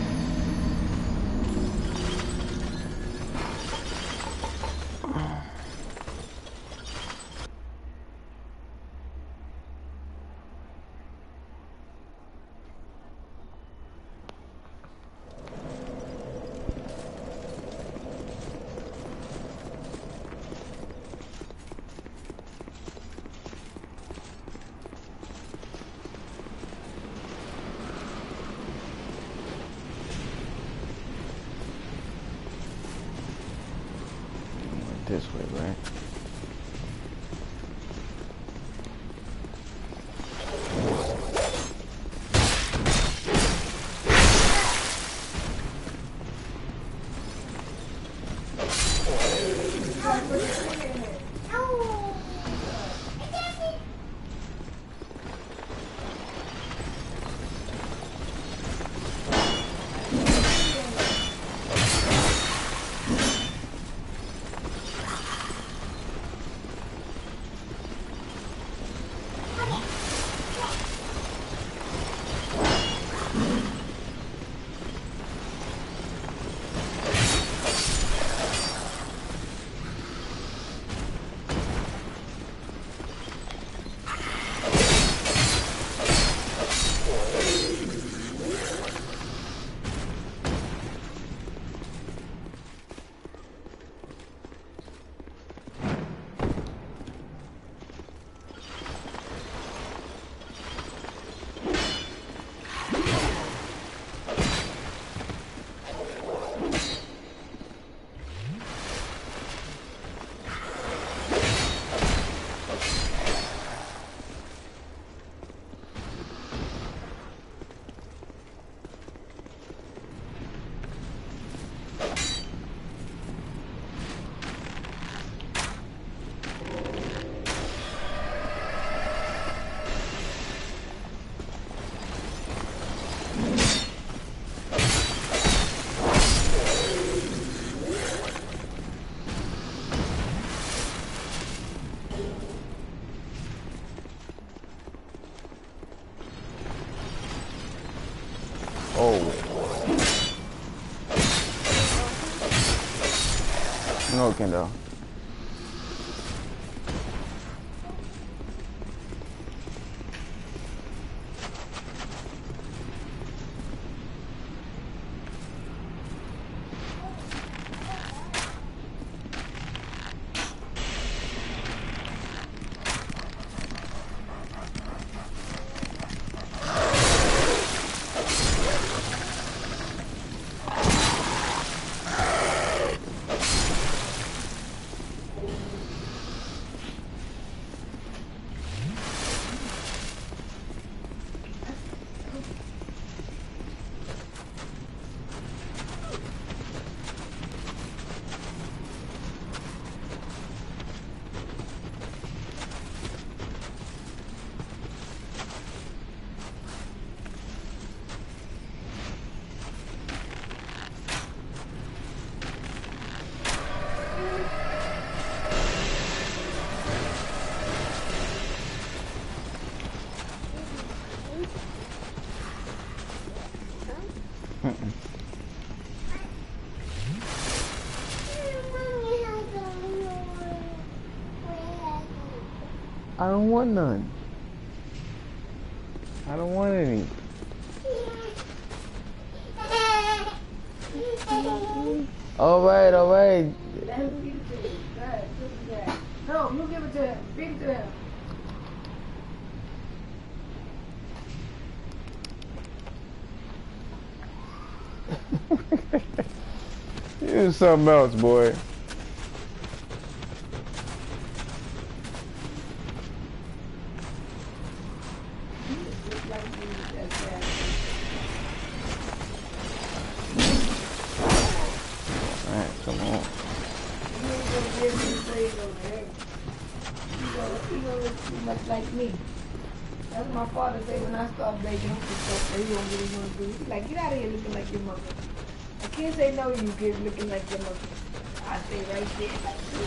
This way, right? joking though. I don't want none. I don't want any. Alright, alright. Let him feed it to you. Go ahead, give it to him. No, you give it to him. Feed it to him. You something else, boy. Alright, come on. He don't look too much like me. That's what my father said when I started baking him some stuff that he don't really want to do. He's like, get out of here looking like your mother. I can't say no, you kid looking like your mother. I say right there, like you.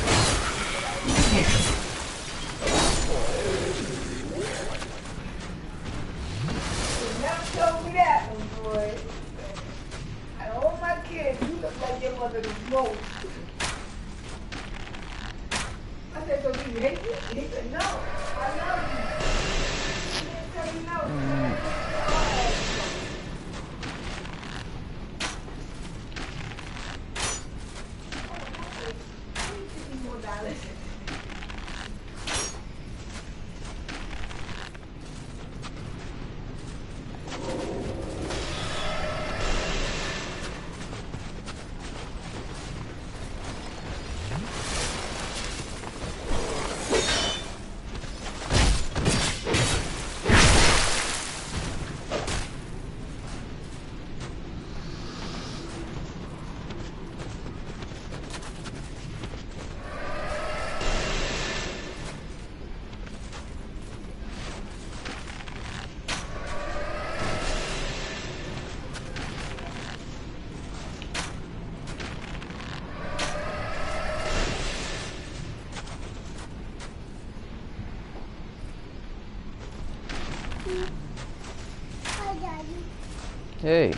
You never told me that one, boy. Out of all my kids, you look like your mother the most. I said, so do you hate me? He said, no, I love you. He didn't tell you no. Hi, Daddy. Hey.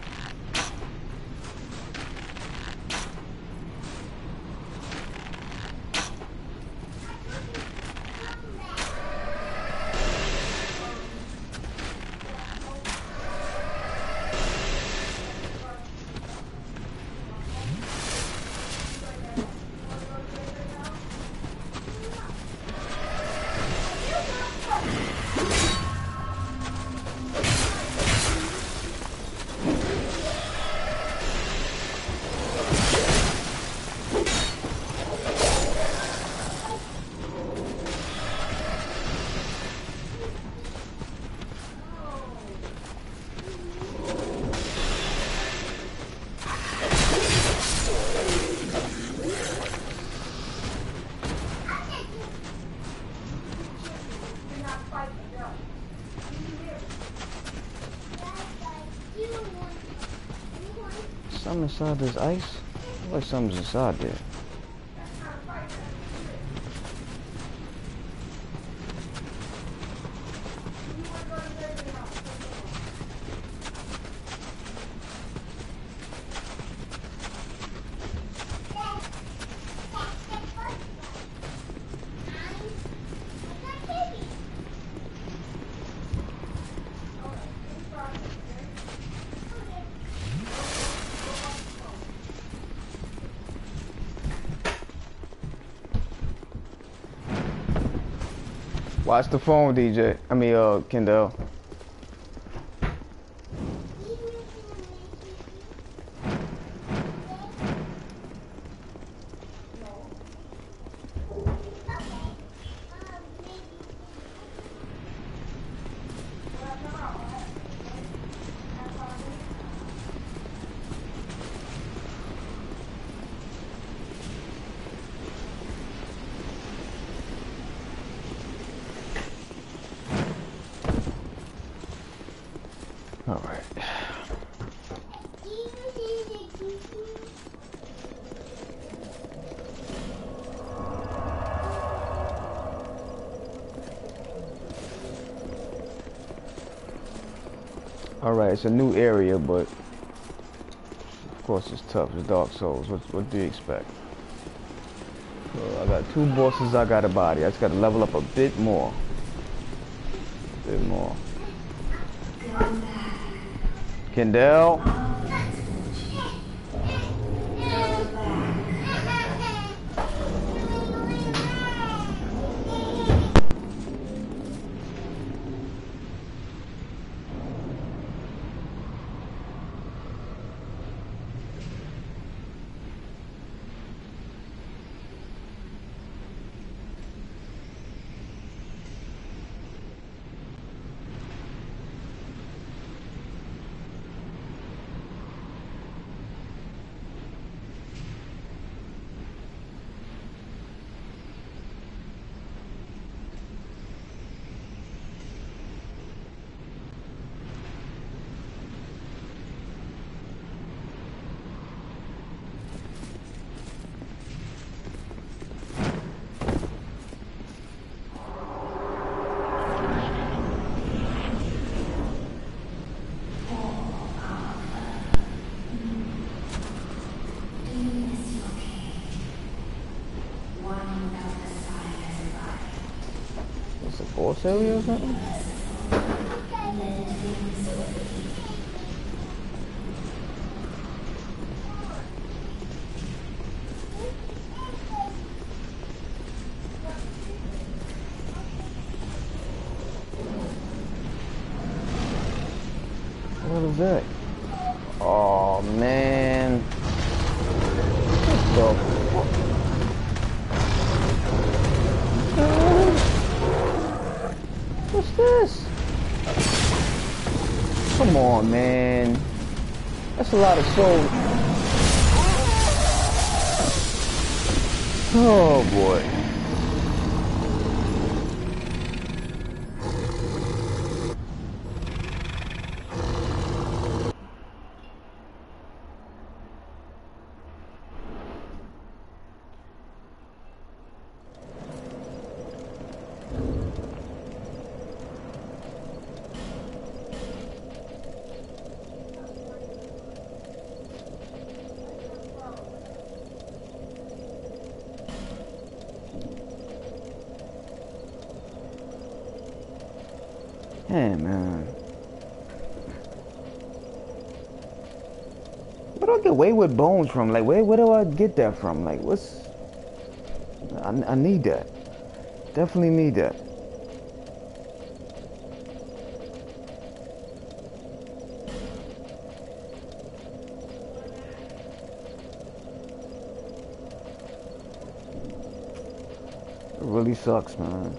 Something inside this ice? Looks like something's inside there. Watch the phone, DJ. I mean, Kendall. All right. All right, it's a new area, but of course it's tough. It's Dark Souls. What do you expect? So I got 2 bosses I got a body. I just got to level up a bit more. A bit more. Kendall. It's a boss area or something? What is that? Oh man. What the fuck? What's this? Come on, man. That's a lot of souls. Oh boy. Hey man. Where do I get Wayward Bones from? Like where do I get that from? Like what's I need that. Definitely need that. It really sucks, man.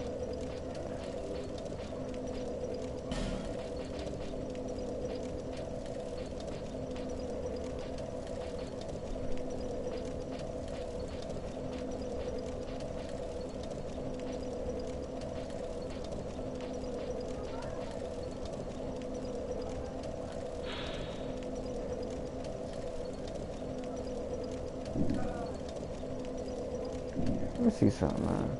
Let me see something, man.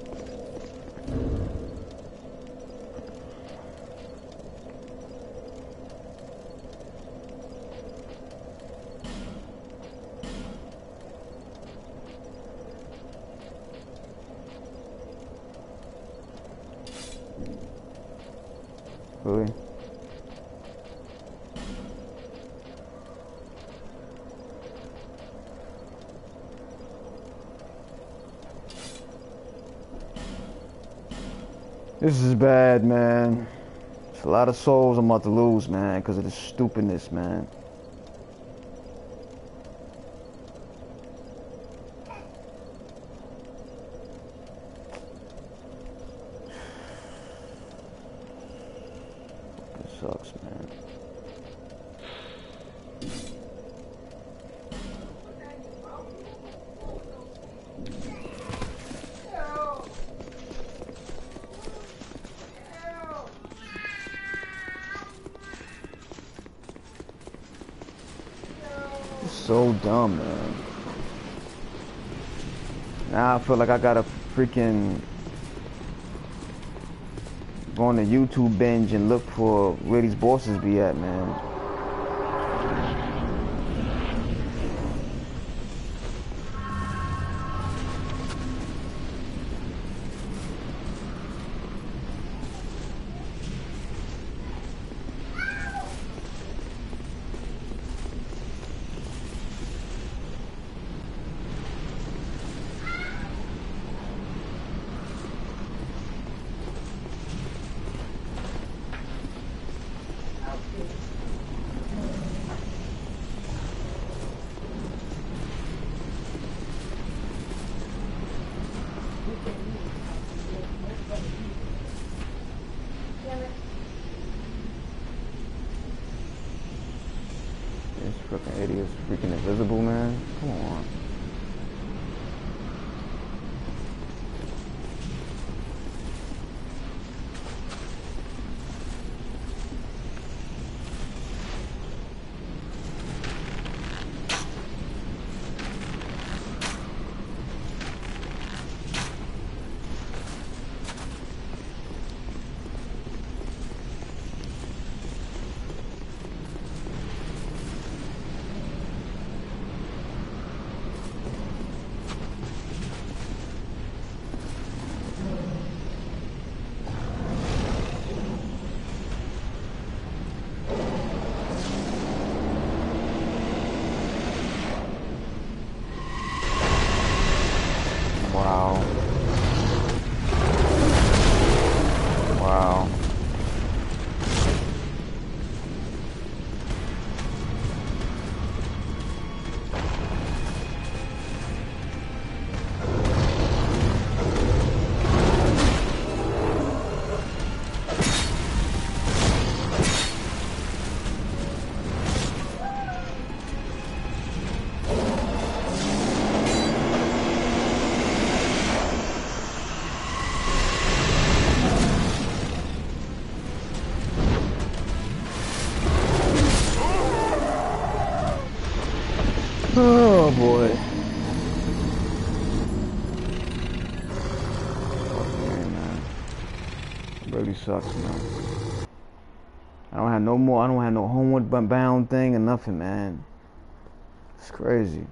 Really? This is bad, man. It's a lot of souls I'm about to lose, man, because of this stupidness, man. It sucks, man. So dumb, man. Now I feel like I gotta freaking go on the YouTube binge and look for where these bosses be at, man. This freaking idiot's freaking invisible, man. Come on. Wow. Wow. Oh boy. Fuck man. It really sucks, man. I don't have no more, I don't have no homeward bound thing or nothing, man. It's crazy.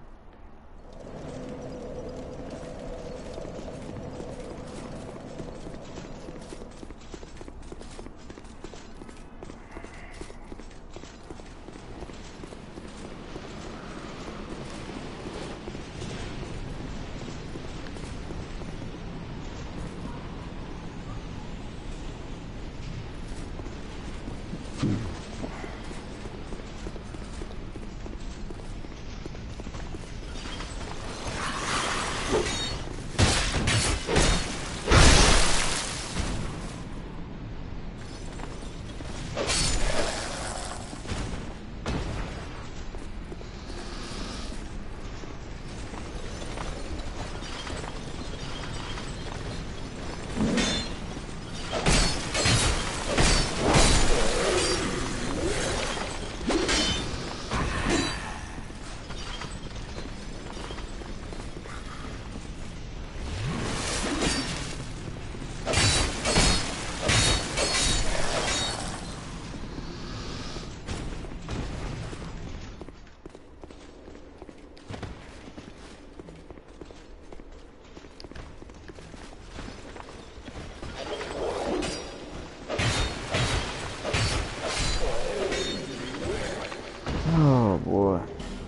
Oh boy.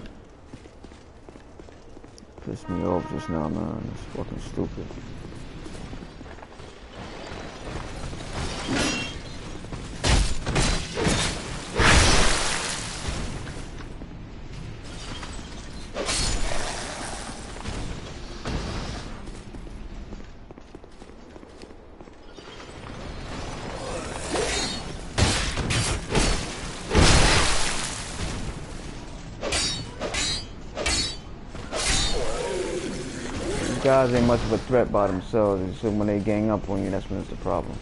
Pissed me off just now, man. It's fucking stupid. guys ain't much of a threat by themselves. It's just when they gang up on you, that's when it's the problem.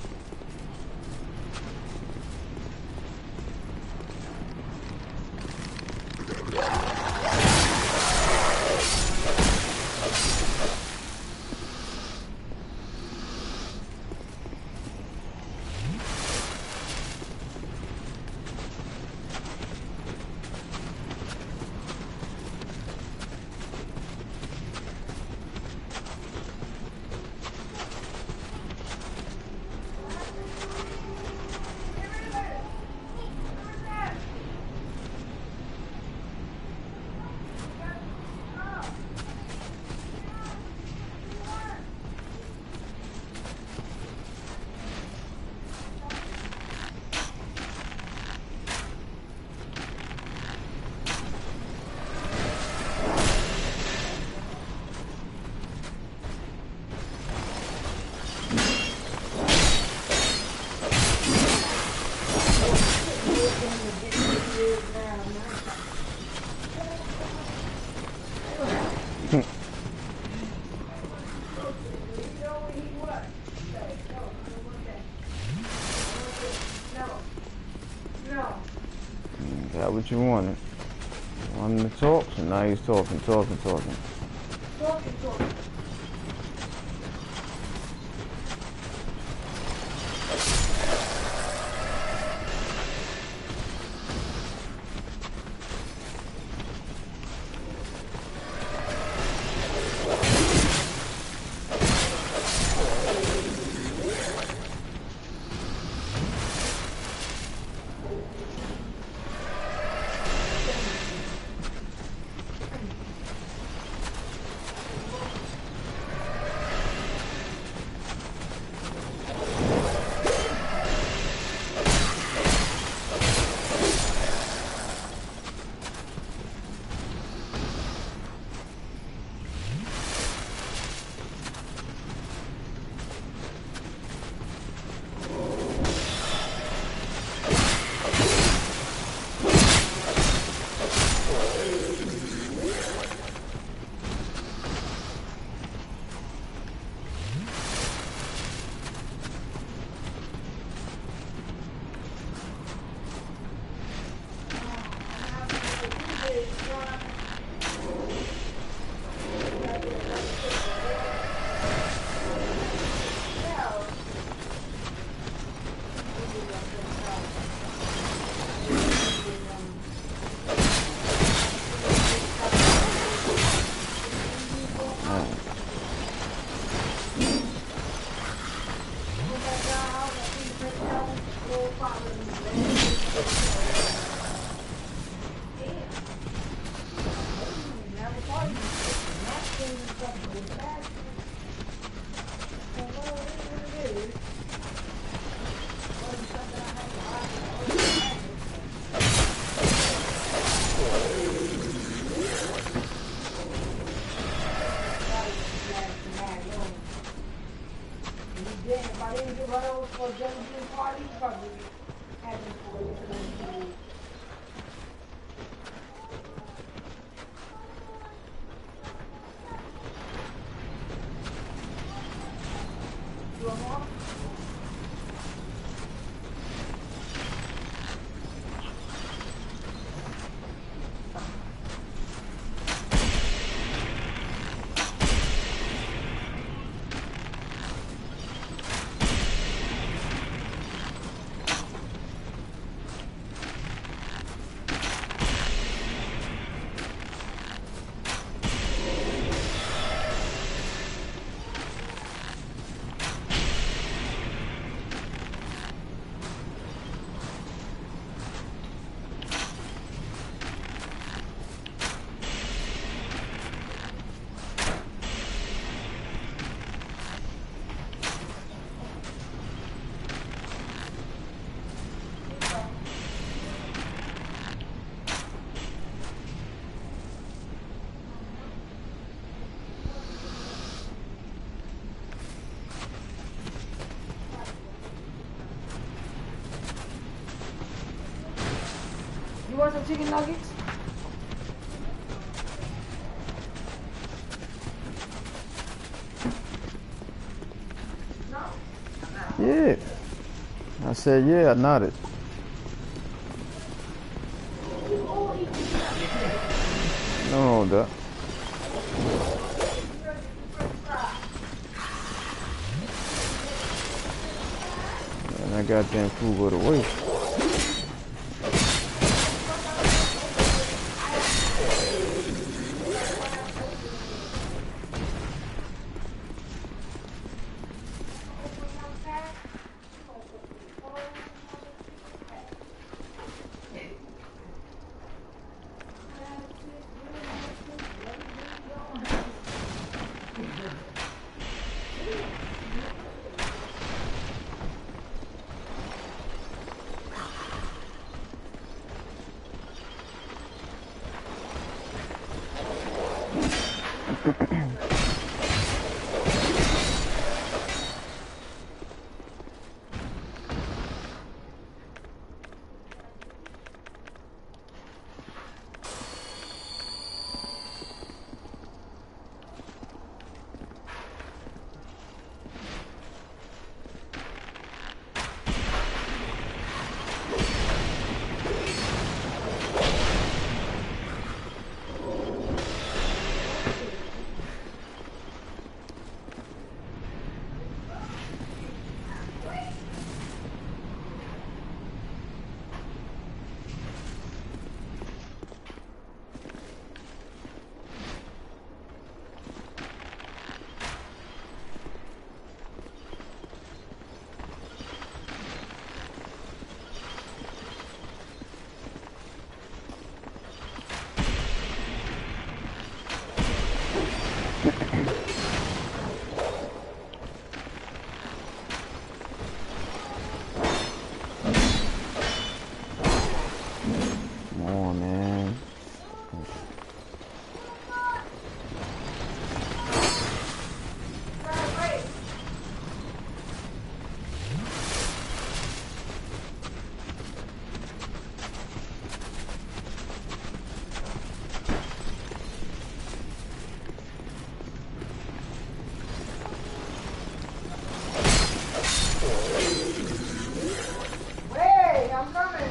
Got what you wanted. You wanted to talk, so now he's talking. You want some chicken nuggets? Yeah. I said, yeah, I nodded. No, that. And that goddamn food go to waste. Come on, man. Hey, I'm coming.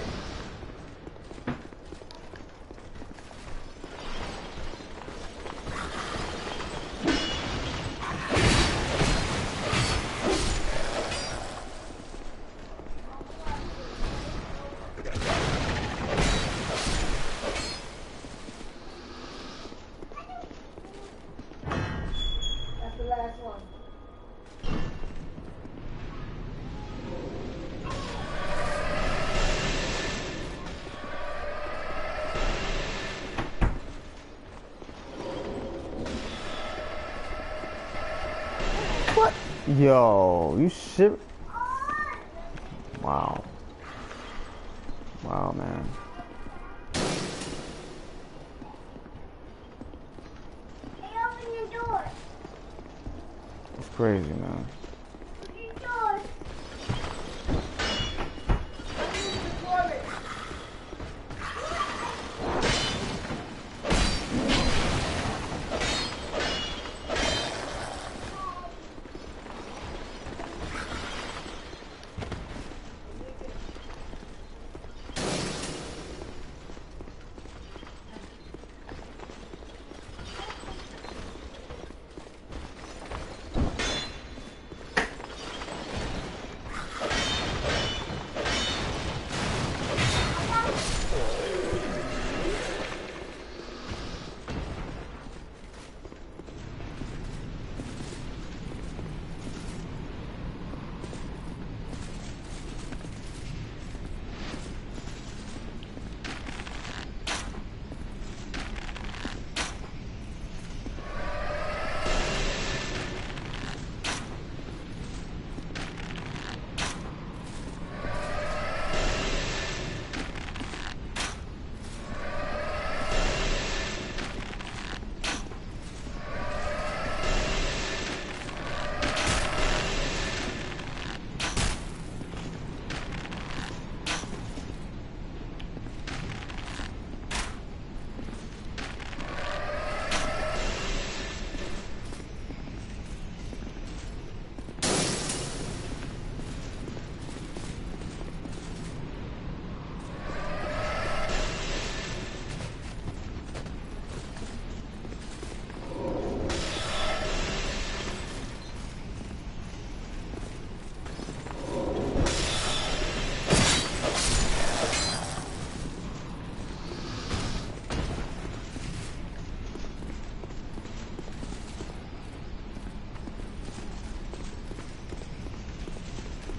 That's the last one. What? Yo, you shit. Wow. Wow, man. Hey, open the door. It's crazy, man. Open the door.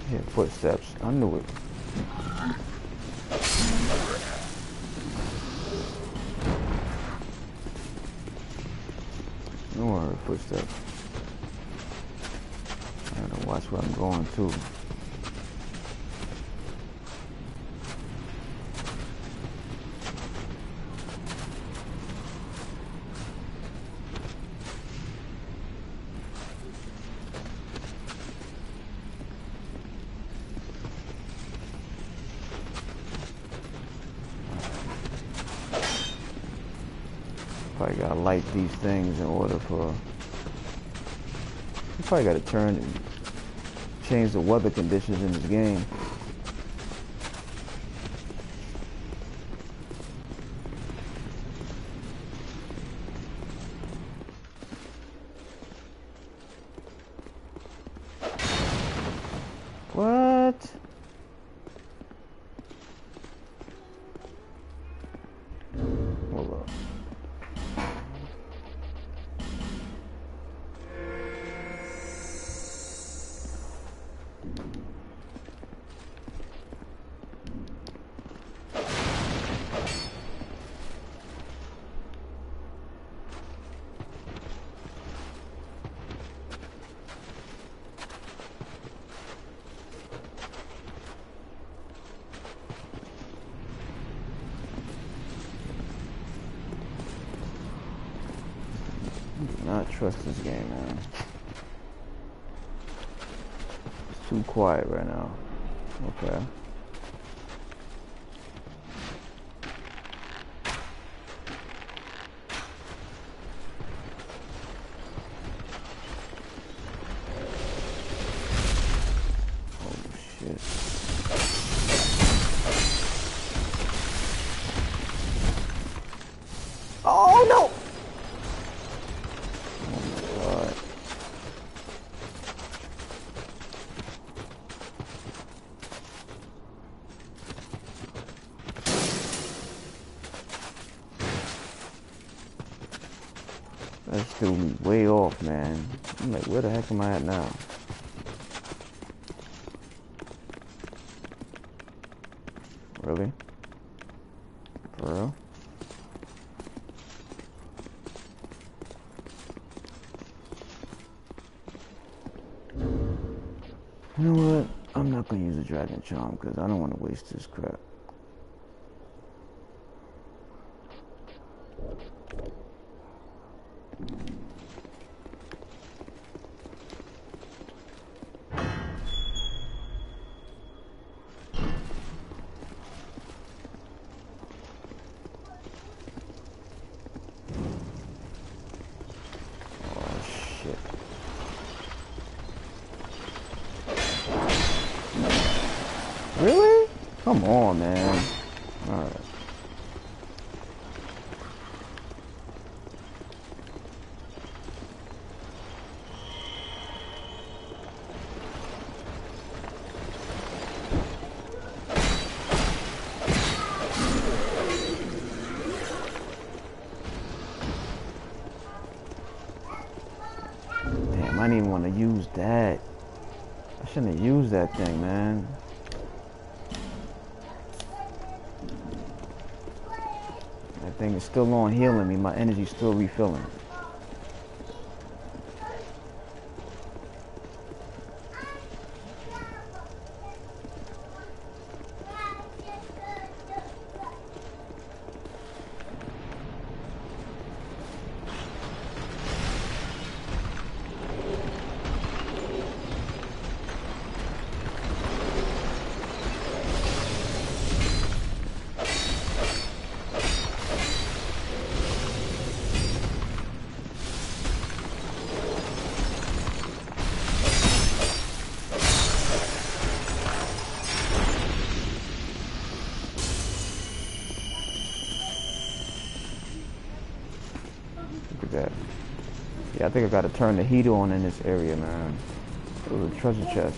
Yeah, footsteps. I knew it. No worry, footsteps. I gotta watch where I'm going to. Probably gotta light these things in order for. You probably gotta turn and change the weather conditions in this game. What? Hold up. Not trust this game, man. It's too quiet right now. Okay. Oh shit. Oh no! That threw me way off, man. I'm like, where the heck am I at now? Really? For real? You know what? I'm not gonna use a dragon charm because I don't want to waste this crap. Really? Come on, man. Alright. Damn, I didn't even want to use that. I shouldn't have used that thing, man. That thing is still on healing me. My energy's still refilling. That. Yeah, I think I gotta turn the heat on in this area, man. It was a treasure chest.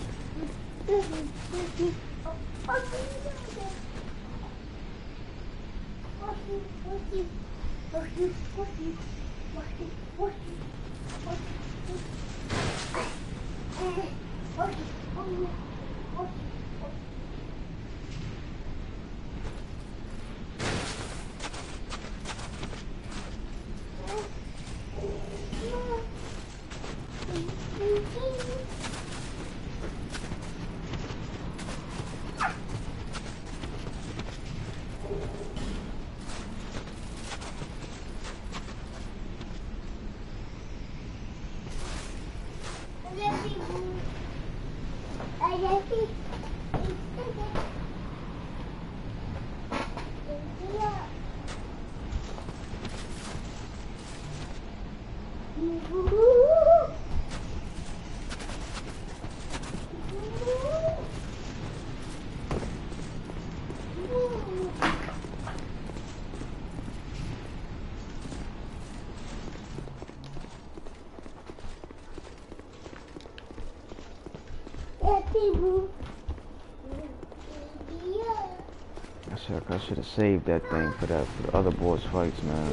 I should have saved that thing for the other boss fights, man.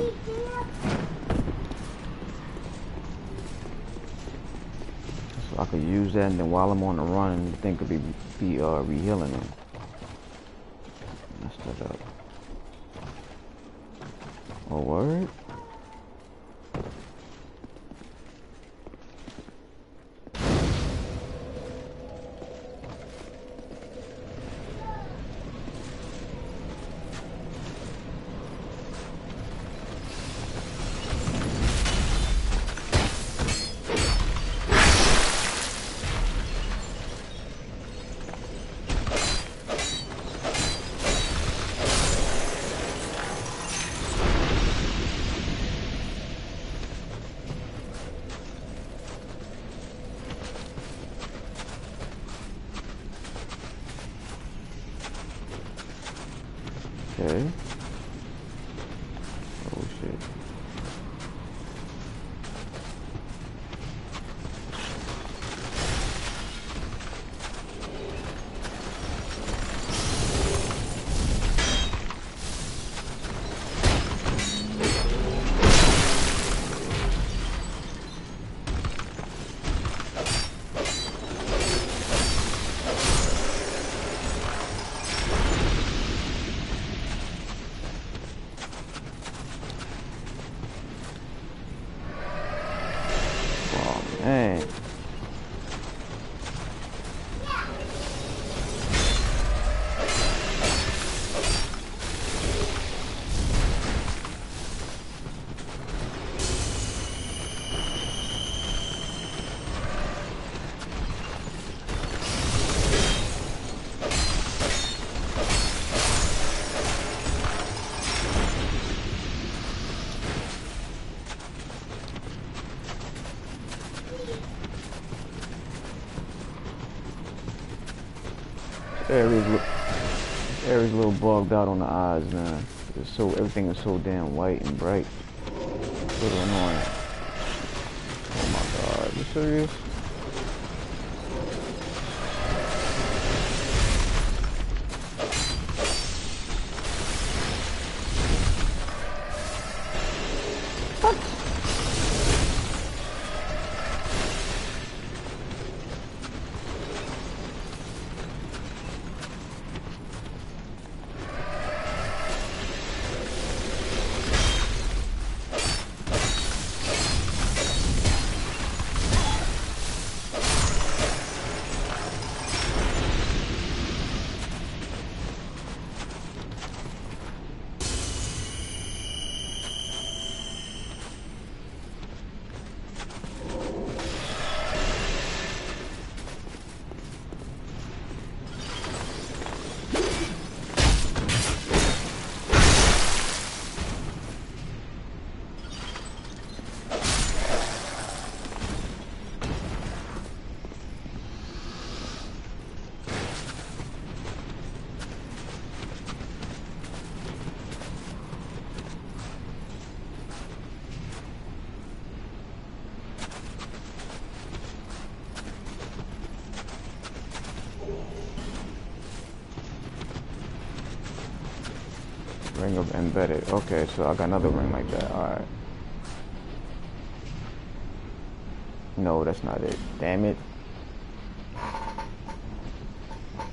So I could use that, and then while I'm on the run, the thing could be re-healing him. Messed that up. Oh, word? Okay. Oh shit. Hey. Area's a little bugged out on the eyes, man. Everything is so damn white and bright. It's a little annoying. Oh my god, you serious? Ring of embedded. Okay, so I got another ring like that. Alright. No, that's not it. Damn it.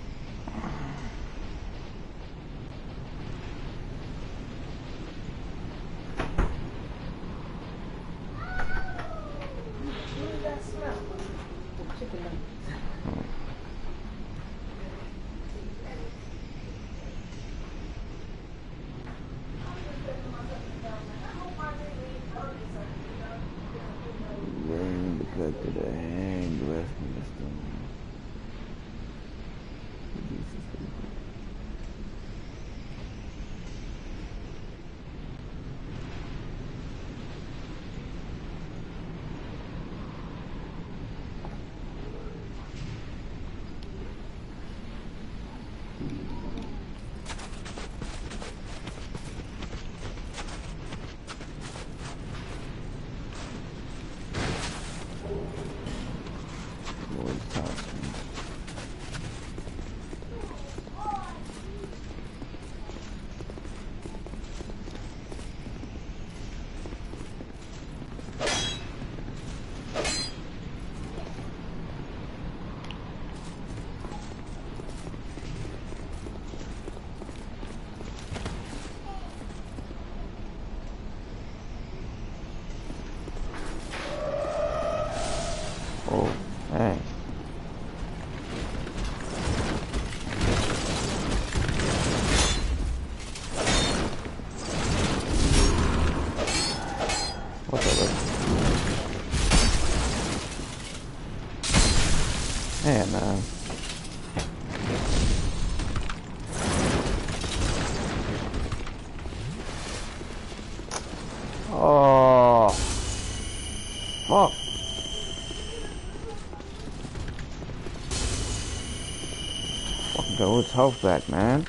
Fucking got all his health back, man.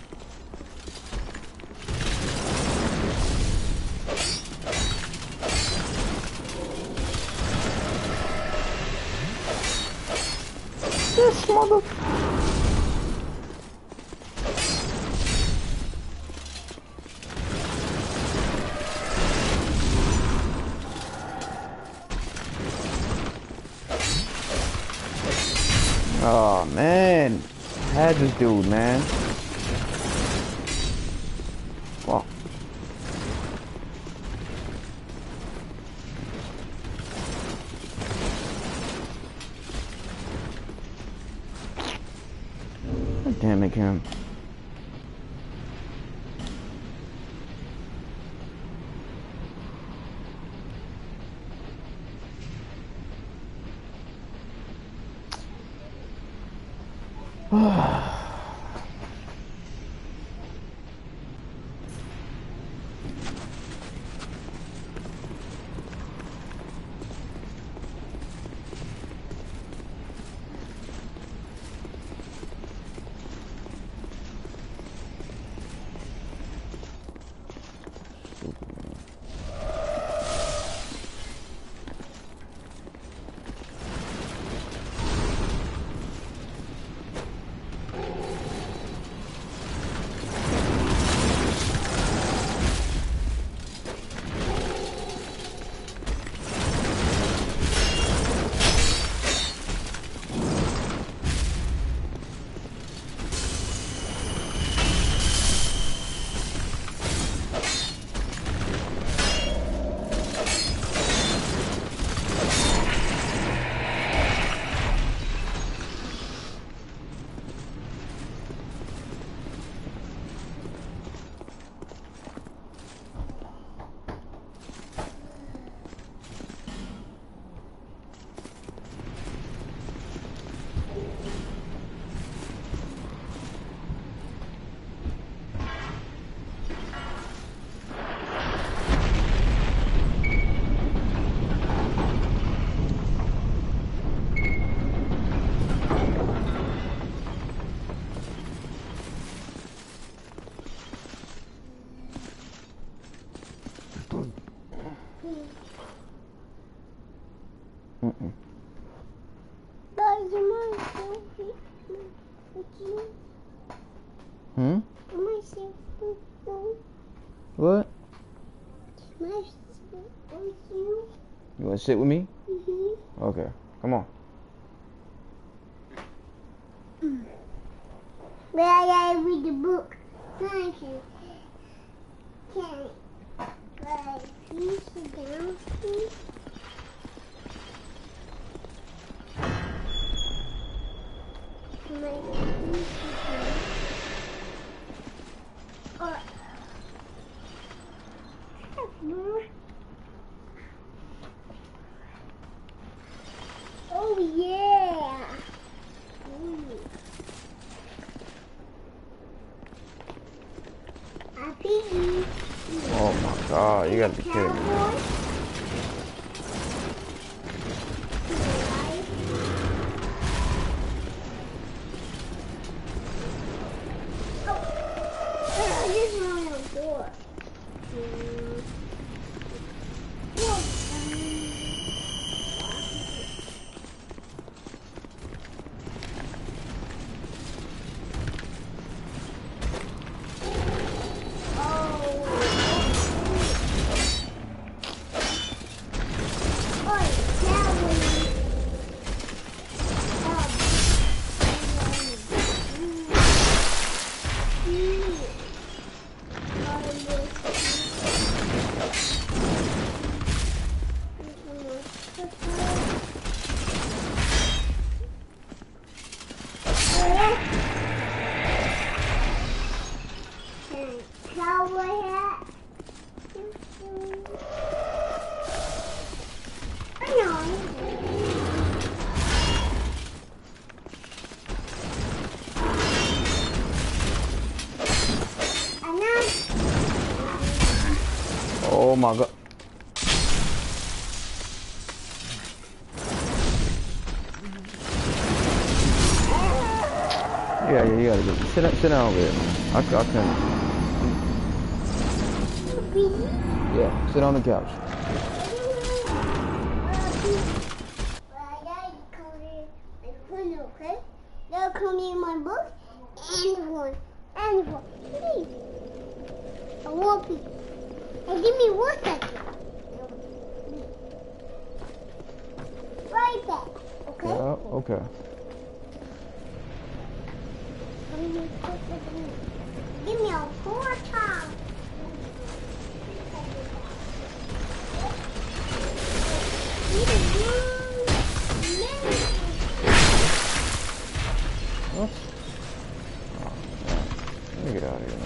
This mother. Oh man, I had this dude, man. Fuck. God damn it, Kim. Hmm? What? You wanna sit with me? Okay, come on. But I gotta read the book. Thank you. Can you sit down, please? Oh yeah. Happy. Oh my god, you gotta be kidding me. Oh my god. Yeah, yeah, you gotta go. Sit down over here, man. I can. Yeah, sit on the couch. Okay? They'll come in my book and one. Please. I want you. And give me water. Right back. Okay? Yeah, okay. Give me a quarter. What? Oh, man. Let me get out of here, man.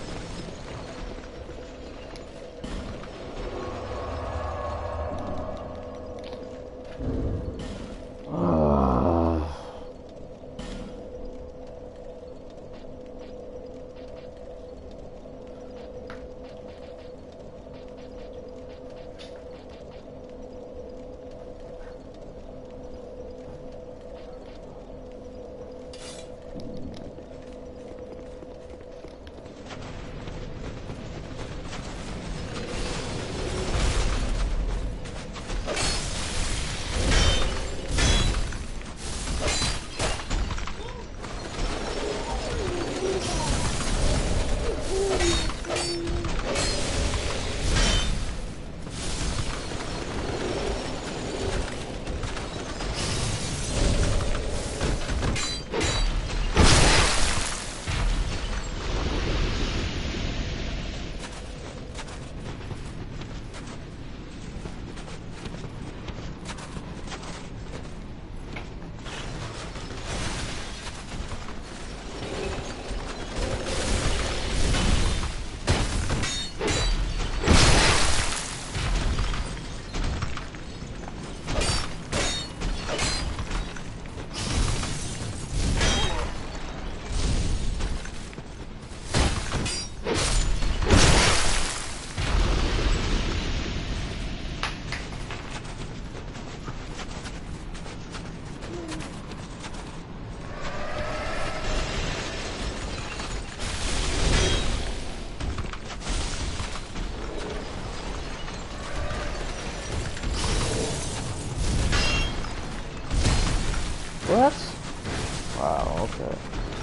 What? Wow, okay.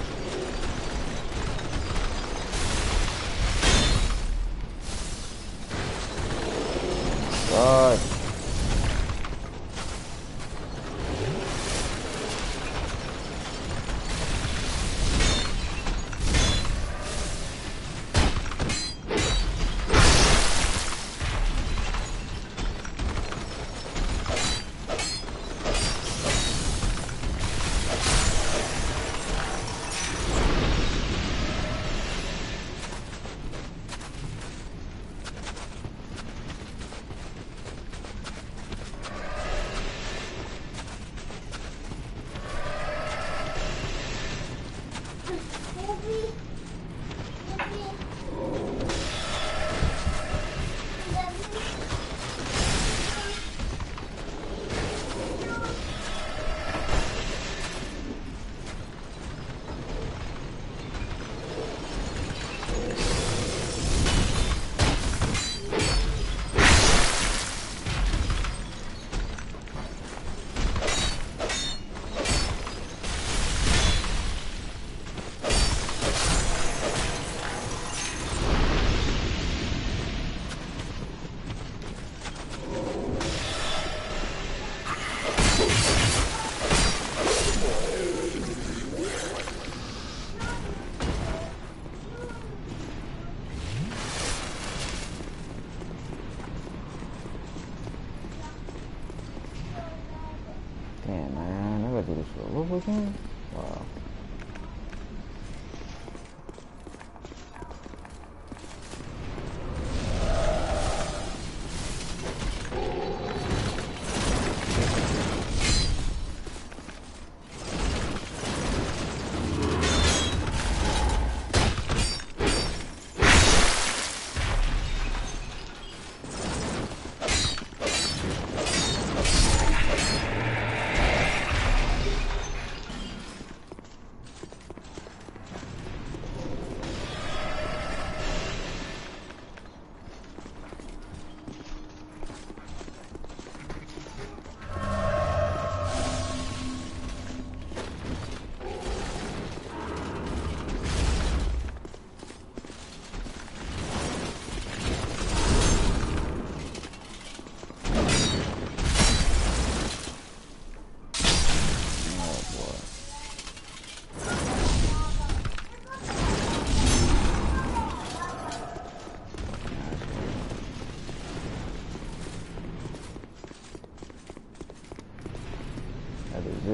God.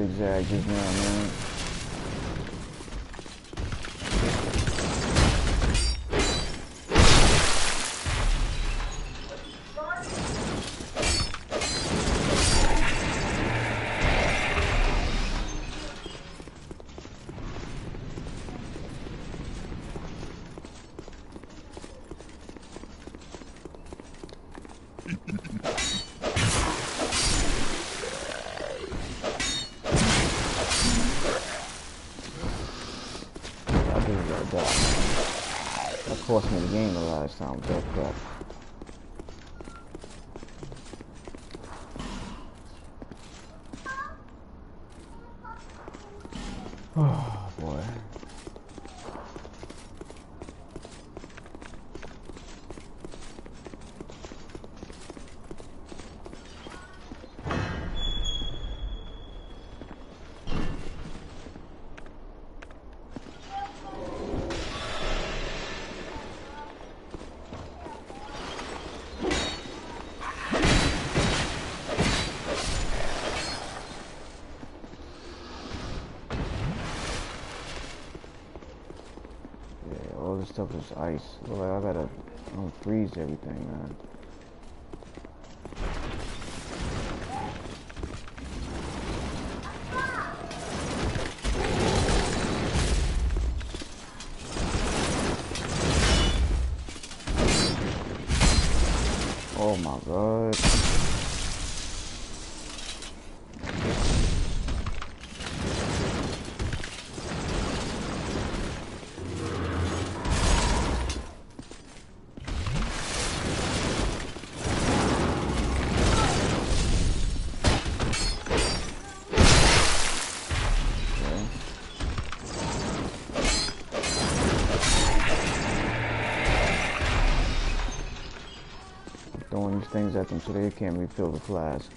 zigzag just now, man. That cost me the game the last time with that crap. Oh boy. All this stuff is ice. Well, I gotta freeze everything, man. Oh my god. Throwing these things at them so they can't refill the flask.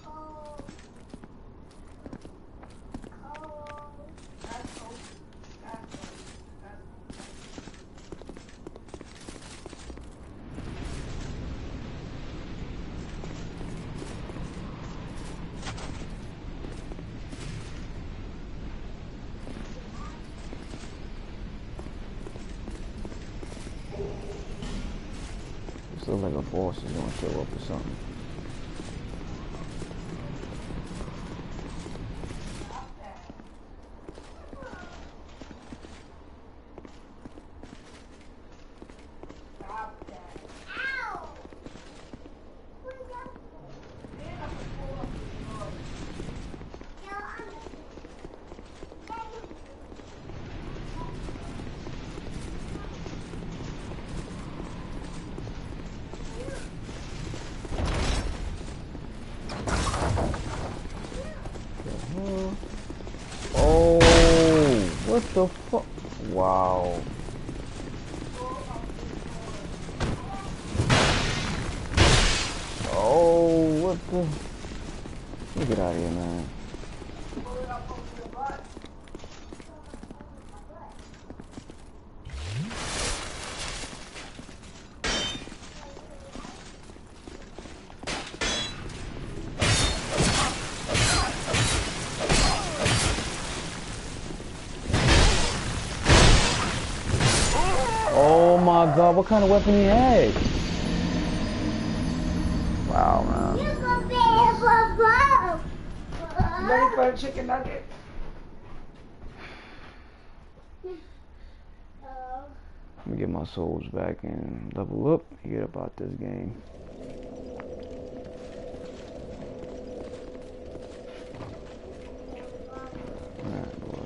Looks like a boss is gonna show up or something. What the fuck? Wow. Oh, what the? Let me get out of here, man. Oh my god, what kind of weapon he had? Wow, man. Ready for a chicken nugget? Let me get my souls back and level up. Forget about this game. Alright, boy.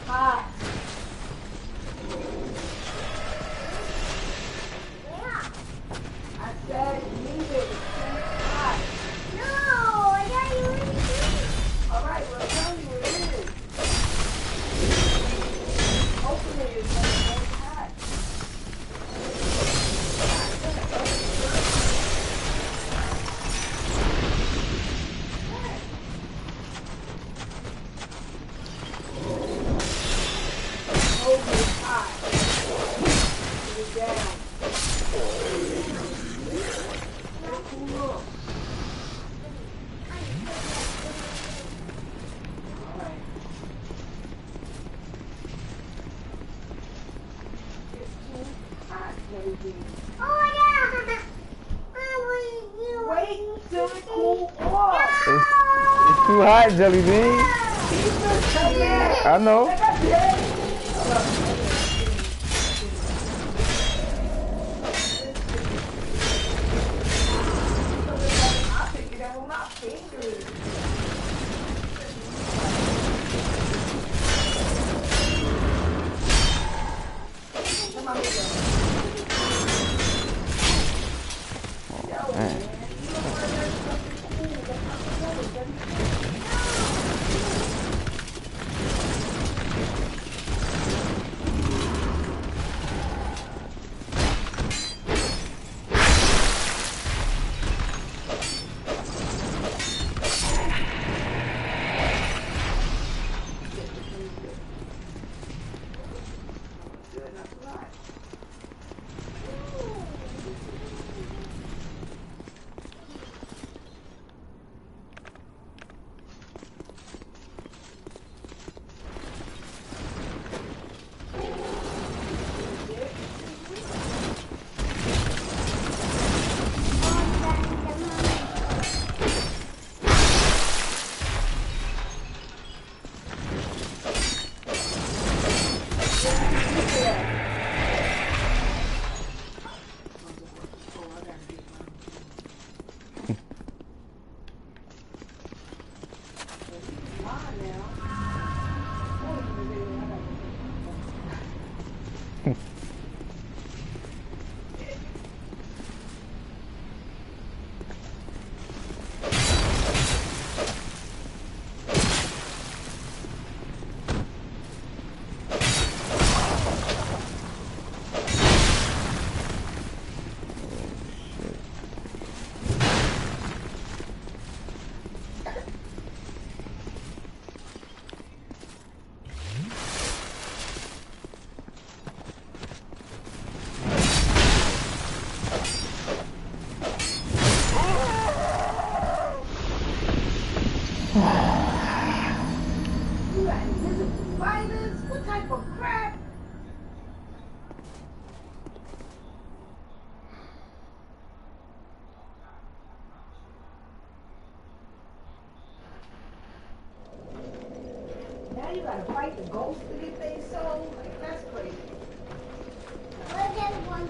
hot. Yeah. I said leave it. It's too hot. No, I got you in the All right, well, tell me what it is. Open it. It's not hot. Open it hot. Put it down. Let it cool off. All right. It's too hot, baby. Oh, yeah. Wait till it cool off. It's too hot, Jelly Bean. I know. I'll pick it up with my fingers. Come on, here. Yo, man, you don't want to let something cool. That's not the color, baby. Good, that's right. You got invisible spiders? What type of crap? Now you gotta fight the ghost to get their soul? Like, that's crazy. Look at one.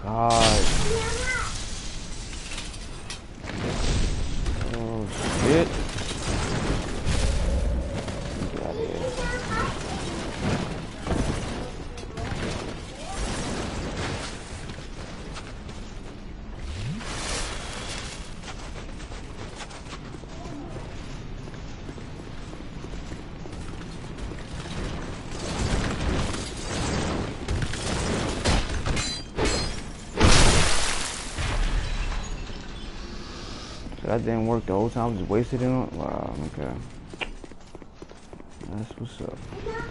god. Oh shit. Get out of here. That didn't work the whole time, just wasted it on. Wow, okay. That's what's up.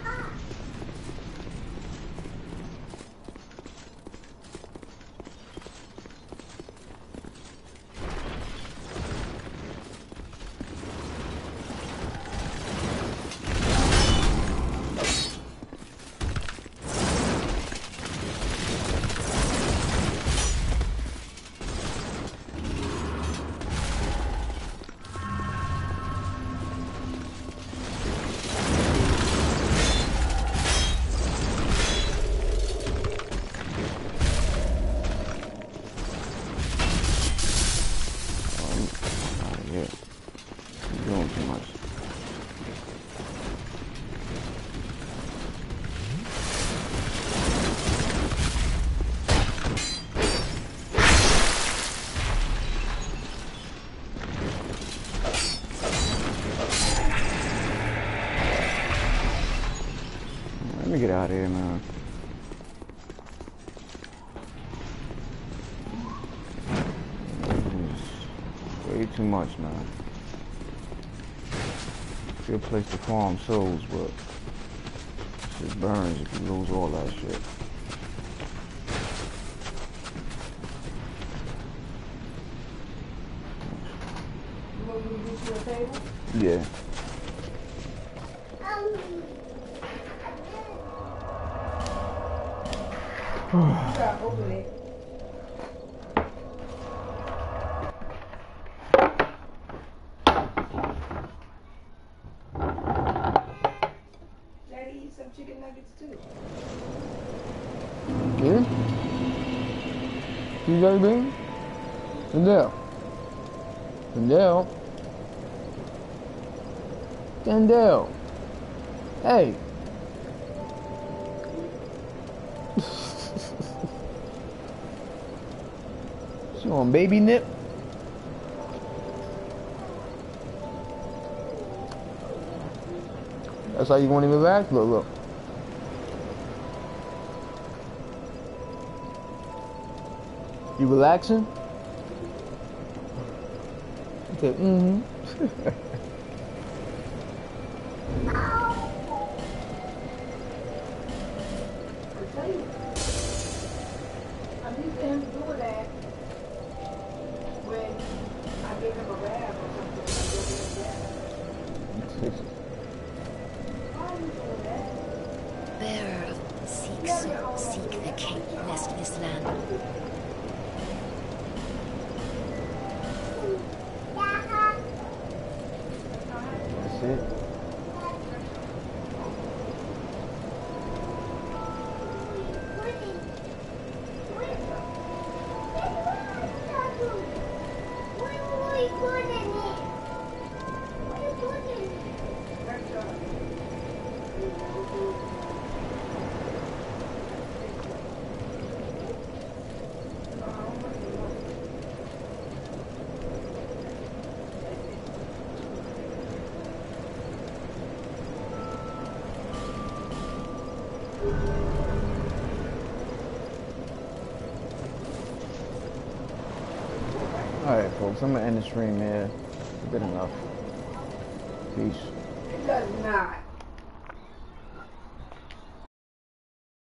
Let me get out of here, man. Way too much, man. Good place to farm souls, but shit burns if you lose all that shit. You want me to get you a table? Yeah. You gotta open it. Daddy, eat some chicken nuggets too. Yeah? You got anything? Kendall. Kendall. Kendall. Hey. She on baby nip? That's how you want him to relax? Look, look. You relaxing? Okay, mm-hmm. I tell you, I'm used to him doing that when I give him a bath or something. Why are you doing that? Bearer of seek the cape, blessed this land. That's it. Alright, folks, I'm gonna end the stream here. Good enough. Peace. It does not.